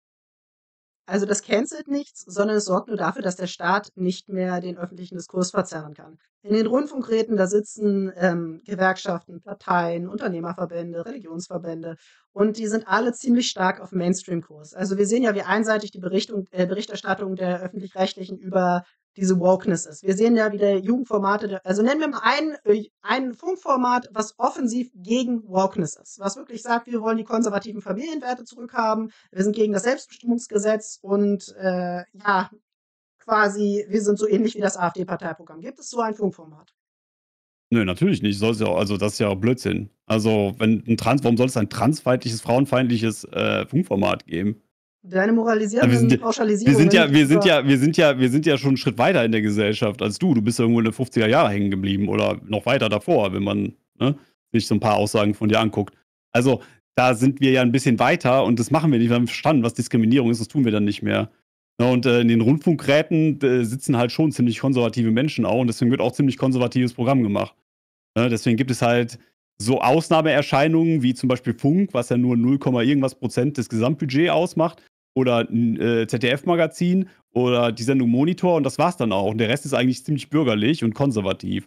Also das cancelt nichts, sondern es sorgt nur dafür, dass der Staat nicht mehr den öffentlichen Diskurs verzerren kann. In den Rundfunkräten, da sitzen ähm, Gewerkschaften, Parteien, Unternehmerverbände, Religionsverbände und die sind alle ziemlich stark auf Mainstream-Kurs. Also wir sehen ja, wie einseitig die Berichtung, äh, Berichterstattung der Öffentlich-Rechtlichen über diese Wokeness ist. Wir sehen ja, wie der Jugendformate, der, also nennen wir mal ein, äh, ein Funkformat, was offensiv gegen Wokeness ist, was wirklich sagt, wir wollen die konservativen Familienwerte zurückhaben, wir sind gegen das Selbstbestimmungsgesetz und äh, ja, quasi, wir sind so ähnlich wie das AfD-Parteiprogramm. Gibt es so ein Funkformat? Nö, natürlich nicht. Soll's ja auch also, das ist ja auch Blödsinn. Also, wenn 'n Trans warum soll es ein transfeindliches, frauenfeindliches, äh, Funkformat geben? Deine Ja, wir sind moralisierenden ja wir sind Pauschalisierungen ja wir sind über ja wir sind ja wir sind ja schon 'n Schritt weiter in der Gesellschaft als du. Du bist ja irgendwo in den fünfziger Jahre hängen geblieben oder noch weiter davor, wenn man, ne, sich so 'n paar Aussagen von dir anguckt. Also, da sind wir ja 'n bisschen weiter und das machen wir nicht. Wir haben verstanden, was Diskriminierung ist, das tun wir dann nicht mehr. Ne, und, äh, in den Rundfunkräten, äh, sitzen halt schon ziemlich konservative Menschen auch und deswegen wird auch ziemlich konservatives Programm gemacht. Ne, deswegen gibt es halt so Ausnahmeerscheinungen wie zum Beispiel Funk, was ja nur null Komma irgendwas Prozent des Gesamtbudgets ausmacht oder 'n, äh, Z D F-Magazin oder die Sendung Monitor und das war's dann auch. Und der Rest ist eigentlich ziemlich bürgerlich und konservativ.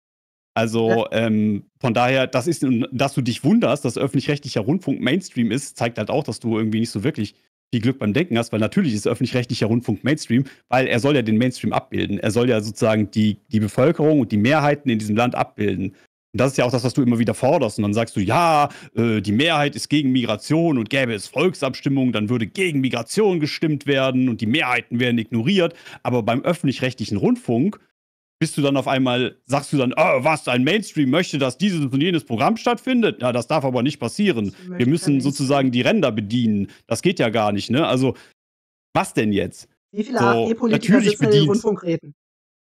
Ja. Also, ähm, von daher, das ist dass du dich wunderst, dass öffentlich-rechtlicher Rundfunk Mainstream ist, zeigt halt auch, dass du irgendwie nicht so wirklich viel Glück beim Denken hast, weil natürlich ist öffentlich-rechtlicher Rundfunk Mainstream, weil er soll ja den Mainstream abbilden. Er soll ja sozusagen die die Bevölkerung und die Mehrheiten in diesem Land abbilden. Und das ist ja auch das, was du immer wieder forderst. Und dann sagst du: „Ja, äh, die Mehrheit ist gegen Migration und gäbe es Volksabstimmungen, dann würde gegen Migration gestimmt werden und die Mehrheiten werden ignoriert.“ Aber beim öffentlich-rechtlichen Rundfunk bist du dann auf einmal sagst du dann: „Oh, was, ein Mainstream möchte, dass dieses und jenes Programm stattfindet? Ja, das darf aber nicht passieren. Ich Wir möchte kein müssen Mainstream. sozusagen die Ränder bedienen. Das geht ja gar nicht“, ne? Also, was denn jetzt? Wie viele So, AfD-Politiker natürlich sitzen in den bedient Rundfunkräten?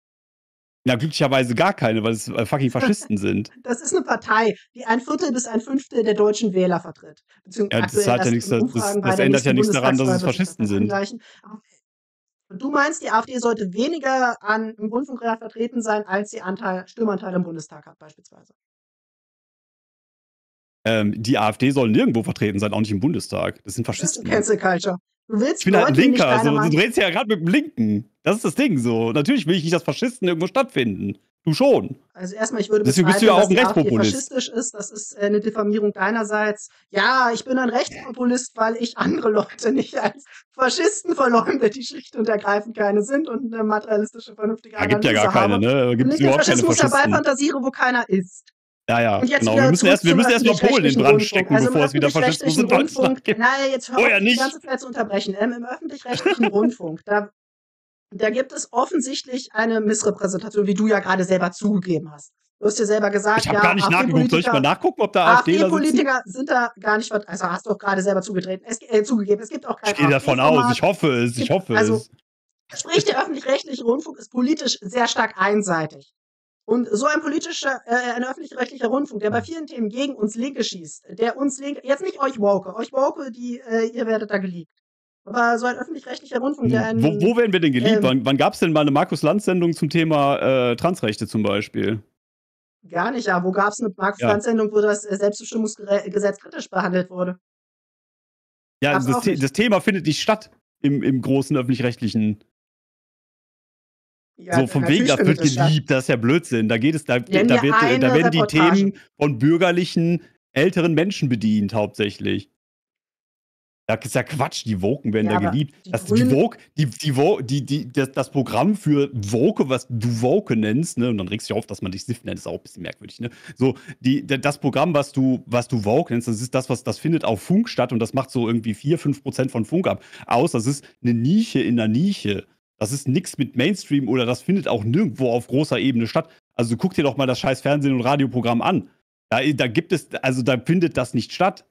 Ja, glücklicherweise gar keine, weil es, äh, fucking Faschisten sind. Das ist 'ne Partei, die ein Viertel bis ein Fünftel der deutschen Wähler vertritt. Beziehungsweise Ja, das aktuell hat ja erst nichts in da das Umfragen bei das der ändert ja nächsten nichts daran, dass es Bundestagswahl wird sich das Faschisten dann sind. angleichen. Und du meinst, die AfD sollte weniger an im Rundfunkrat vertreten sein, als sie Anteil Stimmanteil im Bundestag hat beispielsweise? Ähm, die AfD soll nirgendwo vertreten sein, auch nicht im Bundestag. Das sind Das ist Faschisten. Cancel Culture. Du Ich willst bin halt 'n Leute, die nicht Linker, deiner so. Du Meinung redest ja grad mit 'm Linken. Das ist das Ding so. Natürlich will ich nicht, dass Faschisten irgendwo stattfinden. Du schon. Also erst mal, ich würde Deswegen bist du ja bezweifeln, auch dass 'n die AfD Rechtspopulist. faschistisch ist. Das ist, äh, 'ne Diffamierung deinerseits. Ja, ich bin ein Rechtspopulist, weil ich andere Leute nicht als Faschisten verleumde, die schlicht und ergreifend keine sind und 'ne materialistische, vernünftige Ja, gibt ja gar Analyse keine, habe ne? und Gibt's nicht den überhaupt keine Faschismus Faschisten. herbeifantasiere, wo keiner ist. Ja, ja, Und jetzt genau. Wir wieder müssen zurück erst wir zum müssen erst mal Polen in öffentlich-rechtlichen Brand Rundfunk. stecken, Also im bevor es wieder Faschismus öffentlich-rechtlichen in Deutschland Rundfunk gibt. na, jetzt hör auf, Vorher mich die nicht. ganze Zeit zu unterbrechen. Ähm, im öffentlich-rechtlichen Rundfunk, da da gibt es offensichtlich eine Missrepräsentation, wie du ja grade selber zugegeben hast. Du hast ja selber gesagt, Ich habe gar ja, nicht nachgeguckt. Soll ich mal AfD-Politiker nachgucken, ob da AfDler sitzen? AfD-Politiker sind da gar nicht vert also hast du auch grade selber zugetreten es äh, zugegeben. Es gibt auch Ich kein gehe davon aus. AfD-Format. Ich hoffe Es es, ich gibt hoffe also es. sprich, der öffentlich-rechtliche Rundfunk ist politisch sehr stark einseitig. Und so ein politischer äh, ein öffentlich-rechtlicher Rundfunk, der bei vielen Themen gegen uns Linke schießt, der uns Linke jetzt nicht euch Woke, euch Woke, die äh, ihr werdet da geliebt. Aber so ein öffentlich-rechtlicher Rundfunk, der Hm, wo ein, wo werden wir denn geliebt? ähm Wann wann gab's denn mal 'ne Markus-Lanz-Sendung zum Thema, äh, Transrechte zum Beispiel? Gar nicht, ja. Wo gab's 'ne Ja. Markus-Lanz-Sendung, wo das, äh, Selbstbestimmungsgere Gesetz kritisch behandelt wurde? Ja, Gab's das auch The nicht. das Thema findet nicht statt. im im großen Öffentlich-Rechtlichen. Ja, So d von wegen, natürlich das findet wird es statt. geliebt, das ist ja Blödsinn. Da geht es da Nenn da mir wird äh, da eine werden die Reportage. Themen von bürgerlichen, älteren Menschen bedient hauptsächlich. Ja, ist ja Quatsch, die Woken werden Ja, da aber geliebt. die Das die Grünen Woke die die Wo die die das das Programm für Woke, was du Woke nennst, ne, und dann regst du dich auf, dass man dich Siff nennt, ist auch 'n bisschen merkwürdig, ne? So, die d das Programm, was du was du Woke nennst, das ist das, was das findet auf Funk statt und das macht so irgendwie vier, fünf Prozent von Funk ab aus. Das ist 'ne Nische in 'ner Nische. Das ist nix mit Mainstream oder das findet auch nirgendwo auf großer Ebene statt. Also, guck dir doch mal das scheiß Fernsehen und Radioprogramm an. Da i da gibt es also, da findet das nicht statt.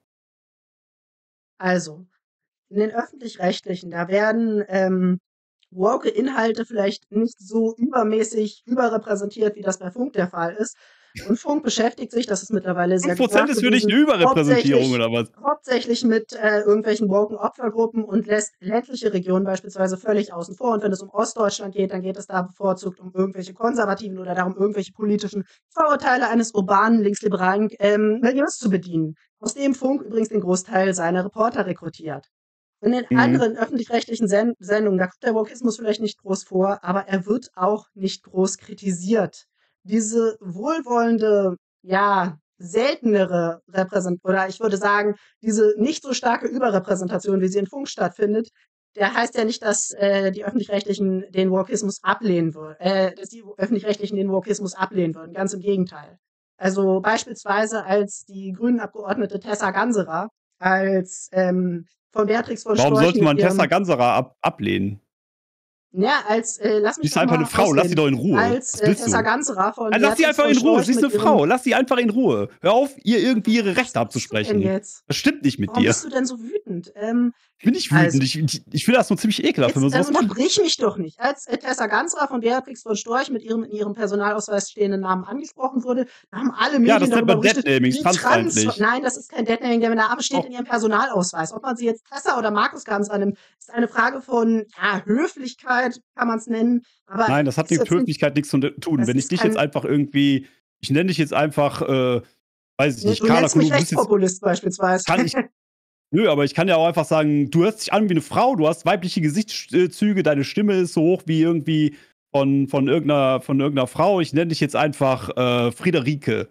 Also, in den Öffentlich-Rechtlichen, da werden, ähm, woke Inhalte vielleicht nicht so übermäßig überrepräsentiert, wie das bei Funk der Fall ist. Und Funk beschäftigt sich, das ist mittlerweile sehr fünf gut Prozent ist für dich 'ne nachgewiesen, Überrepräsentierung hauptsächlich oder was? hauptsächlich mit, äh, irgendwelchen woken Opfergruppen und lässt ländliche Regionen beispielsweise völlig außen vor. Und wenn es um Ostdeutschland geht, dann geht es da bevorzugt um irgendwelche Konservativen oder darum, irgendwelche politischen Vorurteile eines urbanen, linksliberalen, ähm, Milieus zu bedienen, aus dem Funk übrigens den Großteil seiner Reporter rekrutiert. In den Mhm. anderen öffentlich-rechtlichen Sen Sendungen, da kommt der Wokismus vielleicht nicht groß vor, aber er wird auch nicht groß kritisiert. Diese wohlwollende, ja, seltenere Repräsent oder ich würde sagen, diese nicht so starke Überrepräsentation, wie sie in Funk stattfindet, der heißt ja nicht, dass, äh, die Öffentlich-Rechtlichen den Wokismus ablehnen wür äh, dass die Öffentlich-Rechtlichen den Wokismus ablehnen würden, ganz im Gegenteil. Also, beispielsweise als die Grünen-Abgeordnete Tessa Ganserer als, ähm, von Beatrix von Warum Storch sollte mit man Tessa ihrem Ganserer ab ablehnen? Ja, als äh, lass Sie mich ist doch einfach 'ne mal Frau, lass sie ausreden. doch in Ruhe. Als, Was äh, willst Tessa du? Ganserer von Ah, lass sie Beatrix einfach von in Ruhe. Sie Storch ist 'ne mit ihrem Frau. Lass sie einfach in Ruhe. Hör auf, ihr irgendwie ihre Was Rechte machst du denn abzusprechen. jetzt? Was stimmt nicht mit Warum dir? bist du denn so wütend? Ähm, Ich bin nicht wütend. also Ich ich ich finde das nur ziemlich ekelhaft, wenn Jetzt, man so dann was macht. unterbrich mich doch nicht. Als, äh, Tessa Ganserer von Beatrix von Storch mit ihrem in ihrem Personalausweis stehenden Namen angesprochen wurde, da haben alle Ja, Medien das nennt darüber man berichtet, Deadnaming, ist wie trans transfeindlich. nein, das ist kein Deadnaming, der Name steht Doch. in ihrem Personalausweis. Ob man sie jetzt Tessa oder Markus Ganserer nimmt, ist eine Frage von, ja, Höflichkeit kann man's nennen, aber Nein, das hat ist mit jetzt nicht Höflichkeit nix zu de tun. das Wenn ich ist dich jetzt kein einfach irgendwie ich nenne dich jetzt einfach, äh, weiß ich Ne, nicht, du Carla nennst mich Kolumna, du bist jetzt Rechtspopulist beispielsweise. kann ich nö, aber ich kann ja auch einfach sagen, du hörst dich an wie 'ne Frau, du hast weibliche Gesichtssch äh, Züge, deine Stimme ist so hoch wie irgendwie von von irgend 'ner von irgend 'ner Frau. Ich nenne dich jetzt einfach, äh, Friederike.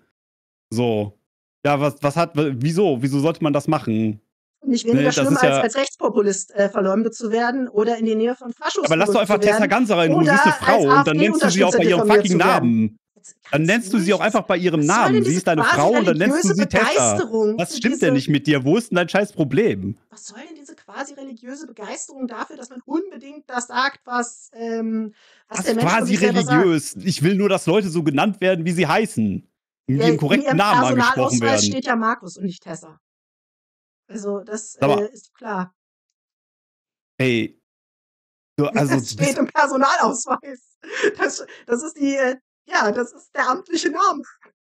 So. Ja, was was hat w wieso? Wieso sollte man das machen? Nicht Ne, weniger das schlimm, ist als ja als Rechtspopulist, äh, verleumdet zu werden oder in die Nähe von Faschos Aber lass doch gerückt einfach zu Tessa werden Ganserer in Ruhe. Sie ist 'ne oder als Frau und dann nennst du sie auch AfD-Unterstützer bei ihrem diffamiert fucking zu werden. Namen. Jetzt Dann ganz nennst du sie auch ruhig, was einfach bei ihrem was soll denn Namen. Sie diese ist deine quasi Frau und dann nennst du religiöse sie Tessa. Begeisterung Was für stimmt denn diese nicht mit dir? Wo ist 'n dein scheiß Problem? was soll denn diese quasi religiöse Begeisterung dafür, dass man unbedingt das sagt, was, ähm was der Was Mensch von quasi sich selber sagt? religiös? Ich will nur, dass Leute so genannt werden, wie sie heißen. Mit Ja, ihrem in korrekten ihrem Namen angesprochen Personalausweis werden. steht ja Markus und nicht Tessa. Also, das, Sag äh, mal ist klar. Ey. Du also, Es du steht bist im Personalausweis. Das das ist die, äh ja, das ist der amtliche Name.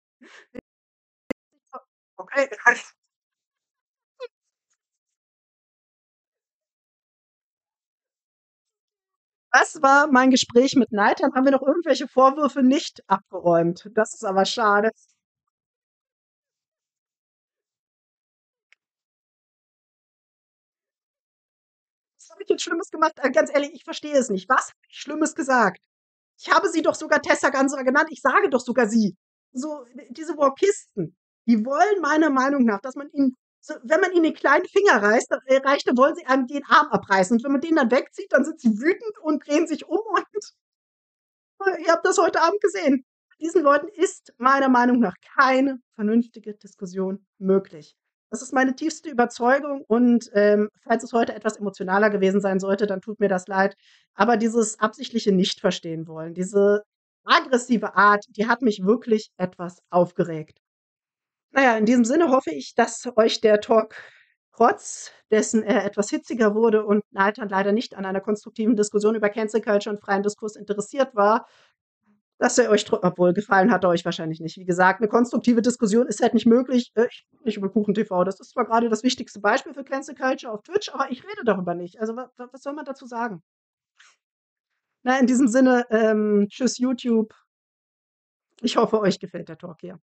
Okay. Das war mein Gespräch mit Neitan. Haben wir noch irgendwelche Vorwürfe nicht abgeräumt. Das ist aber schade. Was habe ich jetzt Schlimmes gemacht? Äh, ganz ehrlich, ich verstehe es nicht. Was habe ich Schlimmes gesagt? Ich habe sie doch sogar Tessa Ganserer genannt. Ich sage doch sogar sie. So, d diese Wokisten, die wollen meiner Meinung nach, dass man ihnen so wenn man ihnen den kleinen Finger reißt dann äh, reicht, dann wollen sie einem den Arm abreißen. Und wenn man den dann wegzieht, dann sind sie wütend und drehen sich um und äh, ihr habt das heute Abend gesehen. Diesen Leuten ist meiner Meinung nach keine vernünftige Diskussion möglich. Das ist meine tiefste Überzeugung und, ähm, falls es heute etwas emotionaler gewesen sein sollte, dann tut mir das leid. Aber dieses absichtliche Nicht-Verstehen-Wollen, diese aggressive Art, die hat mich wirklich etwas aufgeregt. Na ja, in diesem Sinne hoffe ich, dass euch der Talk trotz dessen er etwas hitziger wurde und Neitan leider nicht an einer konstruktiven Diskussion über Cancel Culture und freien Diskurs interessiert war, dass er euch tro obwohl gefallen hat er euch wahrscheinlich nicht. Wie gesagt, 'ne konstruktive Diskussion ist halt nicht möglich. Äh, ich rede nicht über KuchenTV. Das ist zwar grade das wichtigste Beispiel für Cancel Culture auf Twitch, aber ich rede darüber nicht. Also, wa wa was soll man dazu sagen? Na, in diesem Sinne, ähm, tschüss YouTube. Ich hoffe, euch gefällt der Talk hier.